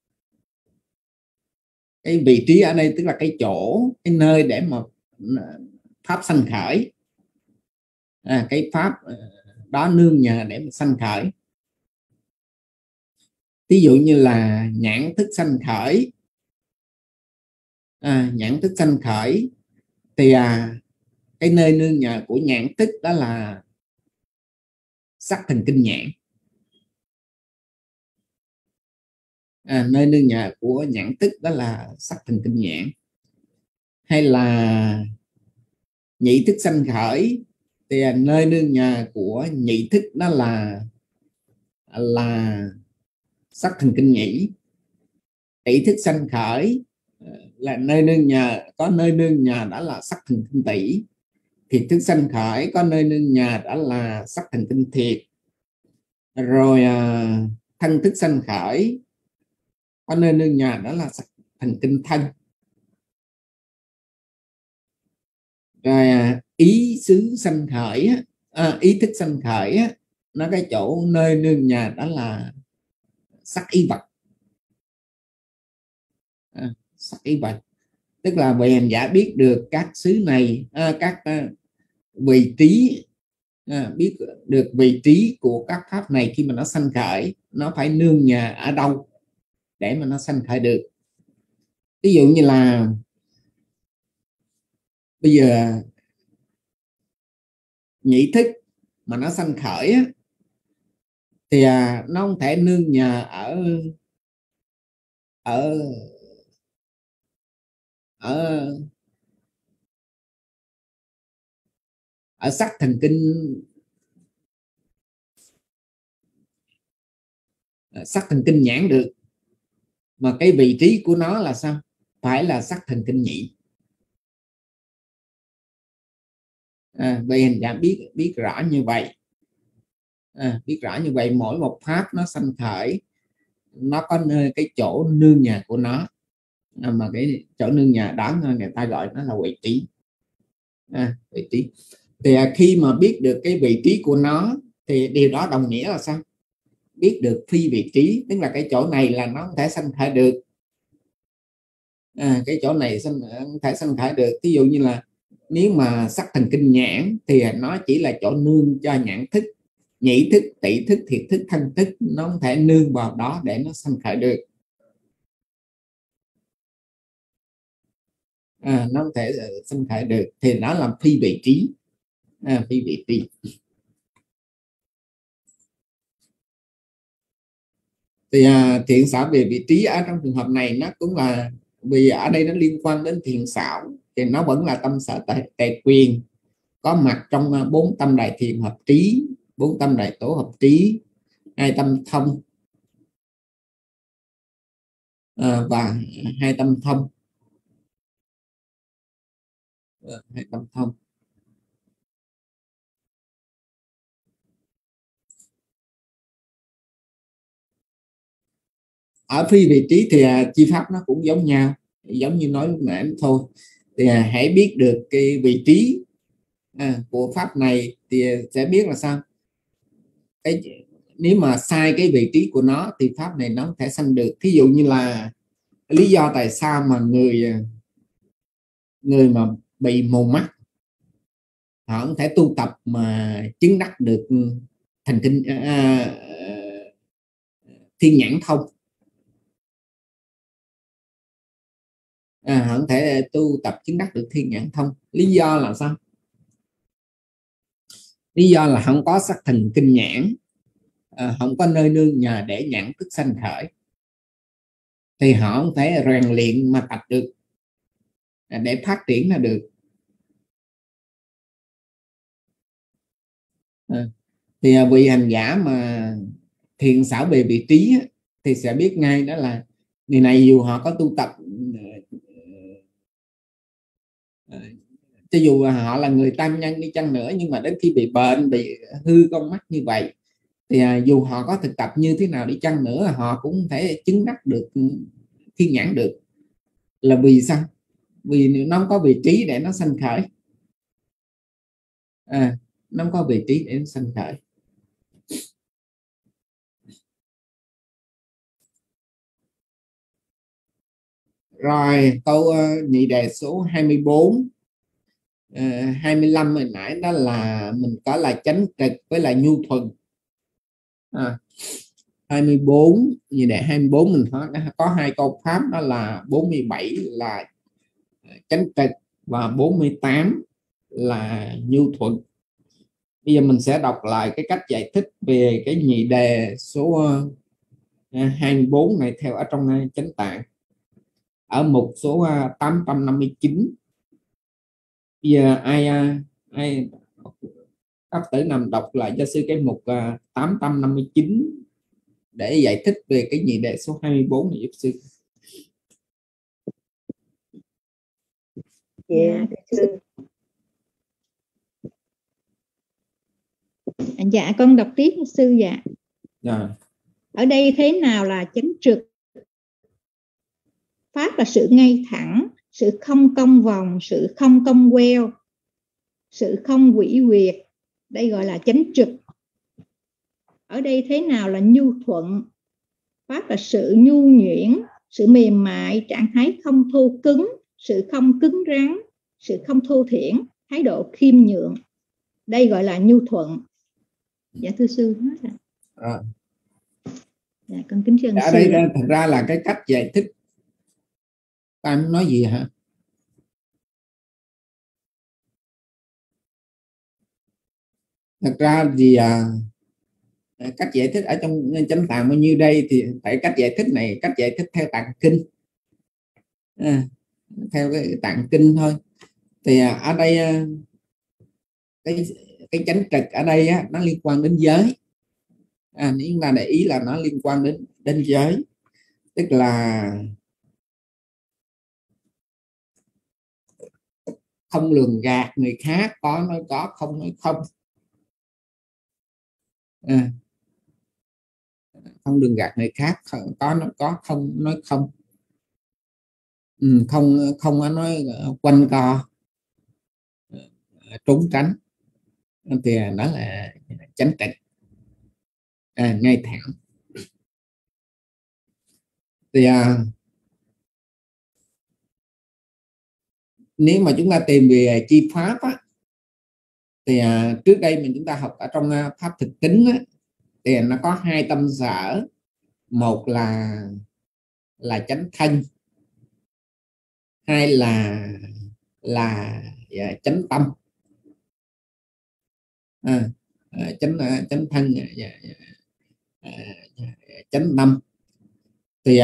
cái vị trí ở đây tức là cái chỗ, cái nơi để mà pháp sanh khởi, cái pháp đó nương nhờ để mà sanh khởi. Ví dụ như là nhãn thức sanh khởi, nhãn thức sanh khởi thì cái nơi nương nhờ của nhãn thức đó là sắc thần kinh nhãn. Nơi nương nhờ của nhãn thức đó là sắc thần kinh nhãn. Hay là nhị thức sanh khởi thì nơi nương nhờ của nhị thức đó là sắc thần kinh nhĩ. Tỷ thức sanh khởi là nơi nương nhờ, có nơi nương nhờ đó là sắc thần kinh tỷ. Thiệt thức sanh khởi có nơi nương nhờ đó là sắc thần kinh thiệt. Rồi thân thức sanh khởi có nơi nương nhờ đó là sắc thần kinh thân. Rồi ý xứ sanh khởi, ý thức sanh khởi nó cái chỗ nơi nương nhờ đó là sắc ý vật. Sắc ý vật tức là vị hành giả biết được các xứ này, các vị trí, biết được vị trí của các pháp này khi mà nó sanh khởi, nó phải nương nhờ ở đâu để mà nó sanh khởi được. Ví dụ như là bây giờ nhị thức mà nó sanh khởi thì nó không thể nương nhờ ở sắc thần kinh, sắc thần kinh nhãn được, mà cái vị trí của nó là sao? Phải là sắc thần kinh nhị. Vậy hành giả biết rõ như vậy. Biết rõ như vậy, mỗi một pháp nó sanh khởi nó có nơi cái chỗ nương nhà của nó, mà cái chỗ nương nhà đó người ta gọi nó là vị trí. Vị trí thì khi mà biết được cái vị trí của nó thì điều đó đồng nghĩa là sao? Biết được phi vị trí, tức là cái chỗ này là nó không thể sanh khởi được. Cái chỗ này không thể sanh khởi được. Ví dụ như là nếu mà sắc thần kinh nhãn thì nó chỉ là chỗ nương cho nhãn thức, nhĩ thức, tỷ thức, thiệt thức, thân thức, nó không thể nương vào đó để nó sanh khởi được. Nó không thể sanh khởi được thì nó là phi vị trí. Phi vị trí. Thì thiện xảo về vị trí ở trong trường hợp này nó cũng là vì ở đây nó liên quan đến thiện xảo thì nó vẫn là tâm sở tề quyền, có mặt trong 4 tâm đại thiện hợp trí, 4 tâm đại tổ hợp trí, 2 tâm thông và 2 tâm thông. 2 tâm thông. Ở phi vị trí thì chi pháp nó cũng giống nhau, giống như nói lúc nãy thôi. Thì hãy biết được cái vị trí của pháp này thì sẽ biết là sao. Nếu mà sai cái vị trí của nó thì pháp này nó không thể sanh được. Ví dụ như là lý do tại sao mà người mà bị mù mắt họ không thể tu tập mà chứng đắc được thành kinh thiên nhãn thông. Họ không thể tu tập chứng đắc được thiên nhãn thông. Lý do là sao? Lý do là không có sắc thần kinh nhãn, không có nơi nương nhờ để nhãn thức sanh khởi, thì họ không thể rèn luyện mà tập được để phát triển là được. Thì vị hành giả mà thiện xảo về vị trí thì sẽ biết ngay đó là người này dù họ có tu tập, cho dù họ là người tam nhân đi chăng nữa, nhưng mà đến khi bị bệnh, bị hư con mắt như vậy thì dù họ có thực tập như thế nào đi chăng nữa họ cũng không thể chứng đắc được thiên nhãn được. Là vì sao? Vì nó không có vị trí để nó sanh khởi. Nó không có vị trí để nó sanh khởi. Rồi câu nhị đề số 24, 25 hồi nãy đó là mình có là chánh trực với là nhu thuần. 24 nhị đề 24 mình có 2 câu pháp, đó là 47 là chánh trực và 48 là nhu thuận. Bây giờ mình sẽ đọc lại cái cách giải thích về cái nhị đề số 24 này theo ở trong chánh tạng ở mục số 859. Bây giờ ai cấp tử nằm đọc lại cho sư cái mục 859 để giải thích về cái nhị đề số 24 này giúp sư. Dạ con đọc tiếp sư. Dạ. Ở đây thế nào là chánh trực? Pháp là sự ngay thẳng, sự không cong vòng, sự không cong queo, sự không quỷ quyệt. Đây gọi là chánh trực. Ở đây thế nào là nhu thuận? Pháp là sự nhu nhuyễn, sự mềm mại, trạng thái không thô cứng, sự không cứng rắn, sự không thô thiển, thái độ khiêm nhượng. Đây gọi là nhu thuận. Dạ thưa sư. Dạ con kính trân sư. Đây thật ra là cái cách giải thích. Ta muốn nói gì hả? Thật ra thì cách giải thích ở trong chánh tạng bao nhiêu đây thì phải cách giải thích này, cách giải thích theo tạng kinh, theo cái tạng kinh thôi. Thì ở đây cái chánh trực ở đây á, nó liên quan đến giới. Nếu chúng ta để ý là nó liên quan đến giới, tức là không lường gạt người khác, có nói có, không nói không. Không lường gạt người khác, có nói có, không nói không. Không nói quanh co trốn tránh, thì đó là chánh trực, ngay thẳng. Thì nếu mà chúng ta tìm về chi pháp á, thì trước đây mình chúng ta học ở trong pháp thực tính á, thì nó có hai tâm sở. Một là chánh thân, hai là chánh tâm. Chánh thân, chánh tâm. Thì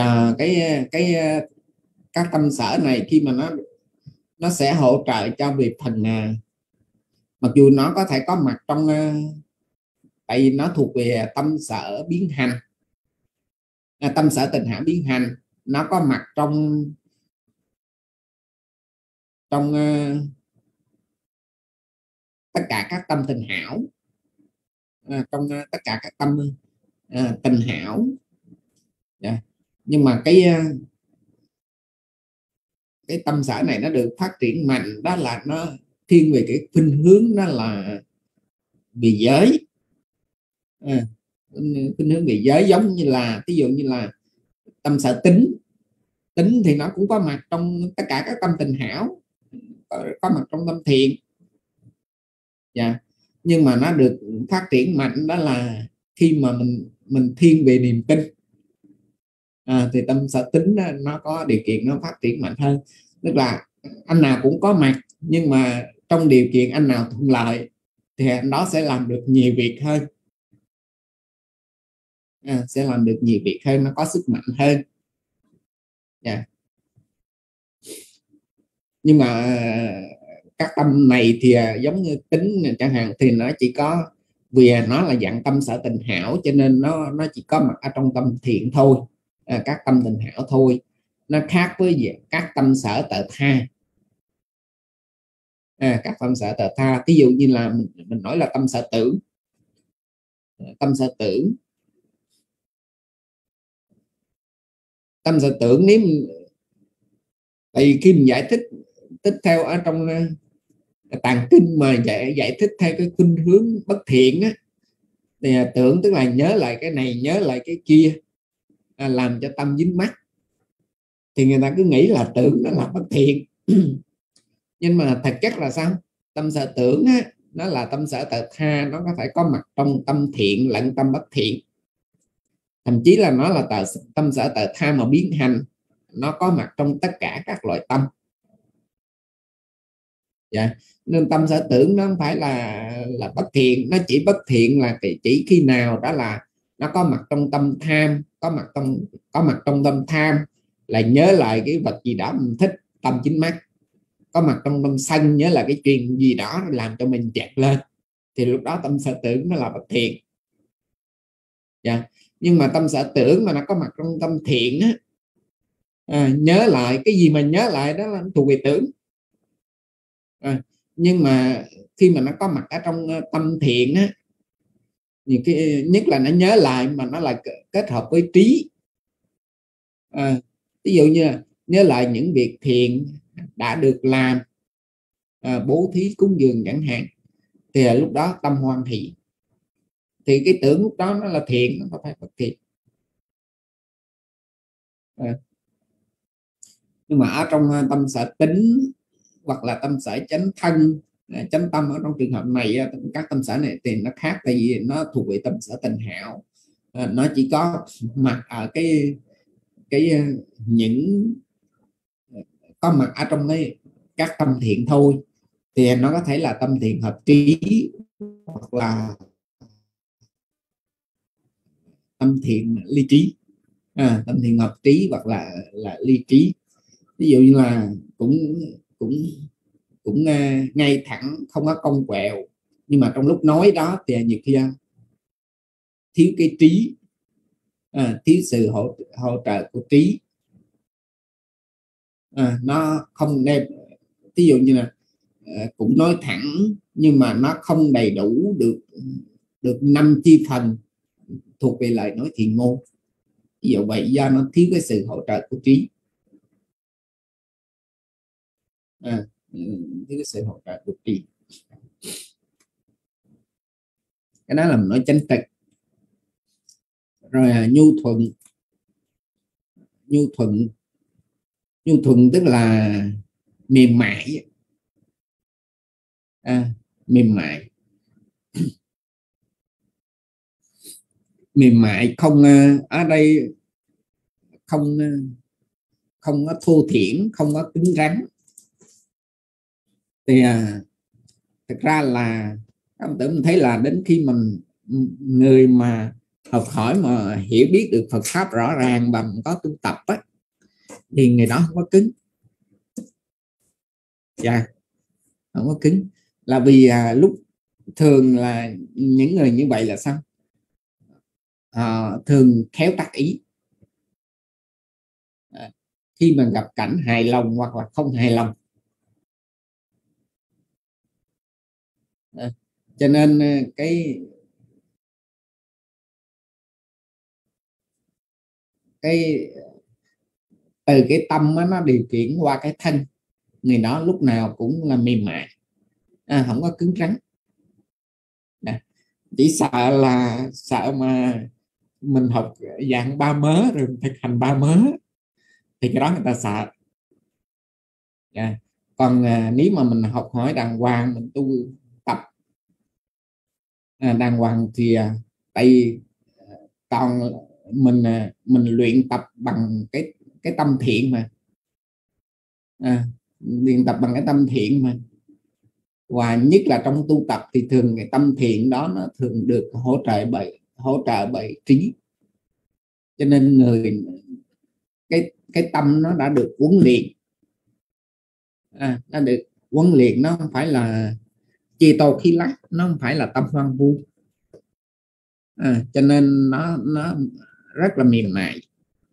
các tâm sở này khi mà nó sẽ hỗ trợ cho việc phần, mặc dù nó có thể có mặt trong, tại vì nó thuộc về tâm sở biến hành, tâm sở tình hảo biến hành, nó có mặt trong tất cả các tâm tình hảo, trong tất cả các tâm tình hảo. Nhưng mà cái tâm sở này nó được phát triển mạnh, đó là nó thiên về cái khuynh hướng, đó là về giới. Khuynh hướng về giới, giống như là ví dụ như là tâm sở tính thì nó cũng có mặt trong tất cả các tâm tình hảo, có mặt trong tâm thiện. Nhưng mà nó được phát triển mạnh đó là khi mà mình thiên về niềm tin, thì tâm sở tính nó có điều kiện nó phát triển mạnh hơn. Tức là anh nào cũng có mặt, nhưng mà trong điều kiện anh nào thuận lợi thì anh đó sẽ làm được nhiều việc hơn, sẽ làm được nhiều việc hơn, nó có sức mạnh hơn. Nhưng mà các tâm này thì giống như tính chẳng hạn, thì nó chỉ có, vì nó là dạng tâm sở tình hảo, cho nên nó chỉ có mặt ở trong tâm thiện thôi, các tâm tình hảo thôi. Nó khác với các tâm sở tự tha. Các tâm sở tự tha, ví dụ như là mình nói là tâm sở tưởng. Tâm sở tưởng, nếu tại vì khi mình giải thích theo ở trong tạng kinh mà giải thích theo cái khuynh hướng bất thiện á, thì tưởng tức là nhớ lại cái này, nhớ lại cái kia, làm cho tâm dính mắc, thì người ta cứ nghĩ là tưởng nó là bất thiện. Nhưng mà thật chất là sao? Tâm sở tưởng á, nó là tâm sở tự tha, nó có thể có mặt trong tâm thiện lẫn tâm bất thiện. Thậm chí là nó là tâm sở tự tha mà biến hành, nó có mặt trong tất cả các loại tâm. Nên tâm sở tưởng nó không phải là bất thiện, nó chỉ bất thiện là chỉ khi nào đó là nó có mặt trong tâm tham, có mặt trong tâm tham là nhớ lại cái vật gì đó mình thích, tâm chính mắt. Có mặt trong tâm sân, nhớ là cái chuyện gì đó làm cho mình chẹt lên, thì lúc đó tâm sở tưởng nó là bất thiện. Nhưng mà tâm sở tưởng mà nó có mặt trong tâm thiện á, nhớ lại cái gì mà nhớ lại đó là thuộc về tưởng. Nhưng mà khi mà nó có mặt ở trong tâm thiện á, nhất là nó nhớ lại mà nó là kết hợp với trí. Ví dụ như là nhớ lại những việc thiện đã được làm, bố thí cúng dường chẳng hạn, thì lúc đó tâm hoan hỷ, thì cái tưởng lúc đó nó là thiện, nó không phải bất thiện. Nhưng mà ở trong tâm sở tính hoặc là tâm sở chánh thân, chánh tâm, ở trong trường hợp này các tâm sở này thì nó khác, tại vì nó thuộc về tâm sở tình hảo. Nó chỉ có mặt ở những có mặt ở trong các tâm thiện thôi, thì nó có thể là tâm thiện hợp trí, hoặc là tâm thiện ly trí. Tâm thiện hợp trí hoặc là ly trí. Ví dụ như là cũng ngay thẳng, không có cong quẹo, nhưng mà trong lúc nói đó thì nhiều khi thiếu cái trí, thiếu sự hỗ trợ của trí, nó không đem, ví dụ như là cũng nói thẳng nhưng mà nó không đầy đủ được 5 chi phần thuộc về lời nói thiện ngôn. Ví dụ vậy, do nó thiếu cái sự hỗ trợ của trí, thiếu cái sự hỗ trợ của trí. Cái đó là mình nói chánh trực. Rồi nhu thuận tức là mềm mại, mềm mại, không ở đây không có thô thiển, không có cứng rắn. Thì thực ra là các bạn tưởng mình thấy là đến khi mình người mà học hỏi mà hiểu biết được Phật pháp rõ ràng và mình có tu tập á, thì người đó không có cứng. Không có cứng là vì lúc thường là những người như vậy là sao? Thường khéo tác ý. Khi mà gặp cảnh hài lòng hoặc là không hài lòng, cho nên cái từ cái tâm đó, nó điều khiển qua cái thân, người đó lúc nào cũng là mềm mại, không có cứng rắn. Chỉ sợ mà mình học dạng 3 mớ rồi thực hành 3 mớ thì cái đó người ta sợ. Còn nếu mà mình học hỏi đàng hoàng, mình tu tập đàng hoàng thì tại còn mình luyện tập bằng cái tâm thiện mà, luyện tập bằng cái tâm thiện mà, và nhất là trong tu tập thì thường cái tâm thiện đó nó thường được hỗ trợ bởi trí. Cho nên cái tâm nó đã được huấn luyện, nó được huấn luyện, nó không phải là chê tô khí lắc, nó không phải là tâm hoang vu, cho nên nó rất là mềm mại,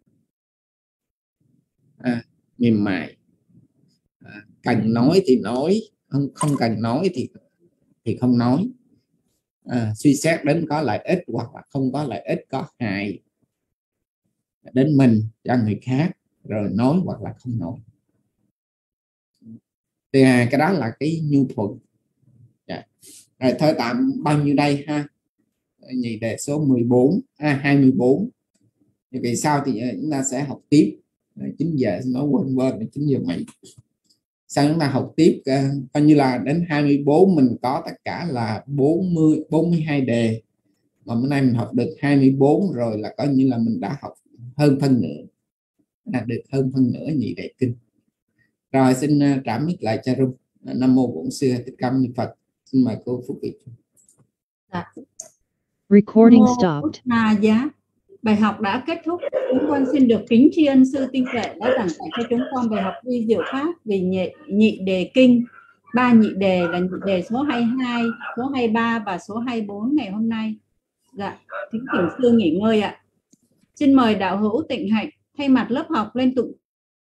mềm mại. Cần nói thì nói, không cần nói thì không nói. Suy xét đến có lợi ích hoặc là không có lợi ích, có hại đến mình cho người khác rồi nói hoặc là không nói. Thì cái đó là cái nhu thuận. Rồi thôi tạm bao nhiêu đây ha. Nhị đề số 24. Thì vì sao thì chúng ta sẽ học tiếp. 9 giờ nói quên 9 giờ mấy. Sau chúng ta học tiếp coi như là đến 24 mình có tất cả là 42 đề, mà bữa nay mình học được 24 rồi là coi như là mình đã học hơn phân nửa, được hơn phân nửa nhị đề kinh. Rồi xin trả mic lại cho Rung. Nam mô Bổn Sư Thích Ca Mâu Ni Phật. Xin mời cô Phúc Việt. Recording stopped. Giá. Bài học đã kết thúc. Chúng con xin được kính tri ân sư Tinh Tuệ đã giảng dạy cho chúng con bài học vi diệu pháp về nhị đề kinh. 3 nhị đề là nhị đề số 22, số 23 và số 24 ngày hôm nay. Dạ, kính thỉnh sư nghỉ ngơi ạ. Xin mời đạo hữu Tịnh Hạnh thay mặt lớp học lên tụng.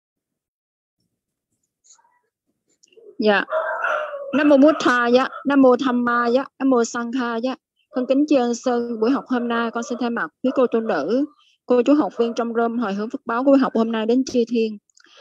Dạ. Nam mô Bụt Thầy, Nam mô Tham Ma, Nam mô Sang Kha. Con kính tri ân sư, buổi học hôm nay con xin thay mặt quý cô tu nữ, cô chú học viên trong room hồi hướng phước báo của buổi học hôm nay đến chư thiên.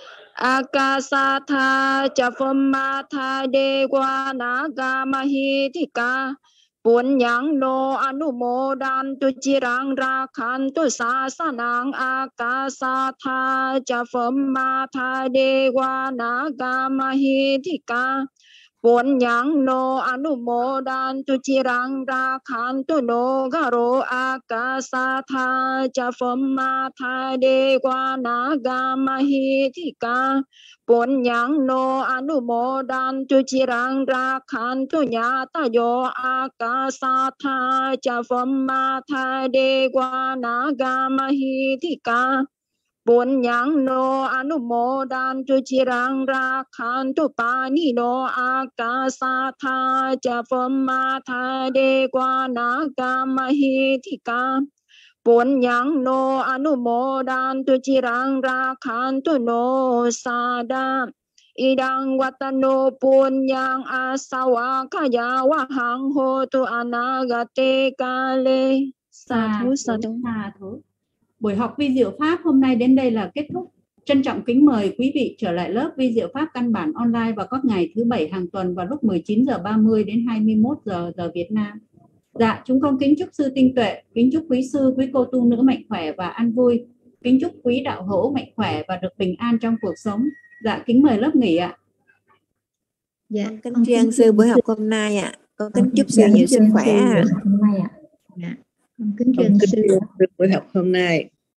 Akasatha Chafamatha Dewa Naga Mahithika Punyang no Anumodan tu Chirang Rakhan tu Sasanang Akasatha Chafamatha Dewa Naga Mahithika Punyang no Anumodan tu Chirang Rakhan tu no Garo Akasatha Chafamatha Dewa Naga Mahithika Punyang no Anumodan tu Chirang Rakhan tu Nyata Yo Akasatha Chafamatha Dewa Naga Mahithika Punyang no anumodantu chirang rakhantu panino akasatha japammatha dekwanagamahitika. Punyang no anumodantu chirang rakhantu no sada. Idang watano punyang asawakaya wahang hotu anagate kale. Sa thú. Buổi học vi diệu pháp hôm nay đến đây là kết thúc. Trân trọng kính mời quý vị trở lại lớp vi diệu pháp căn bản online vào các ngày thứ Bảy hàng tuần vào lúc 19h30 đến 21 giờ Việt Nam. Dạ, chúng con kính chúc sư tinh tuệ, kính chúc quý sư, quý cô tu nữ mạnh khỏe và an vui. Kính chúc quý đạo hữu mạnh khỏe và được bình an trong cuộc sống. Dạ, kính mời lớp nghỉ ạ. Dạ, kính tri ân sư buổi học hôm nay ạ. Con kính chúc sư nhiều sức khỏe ạ. Dạ, con kính tri ân sư buổi học hôm nay.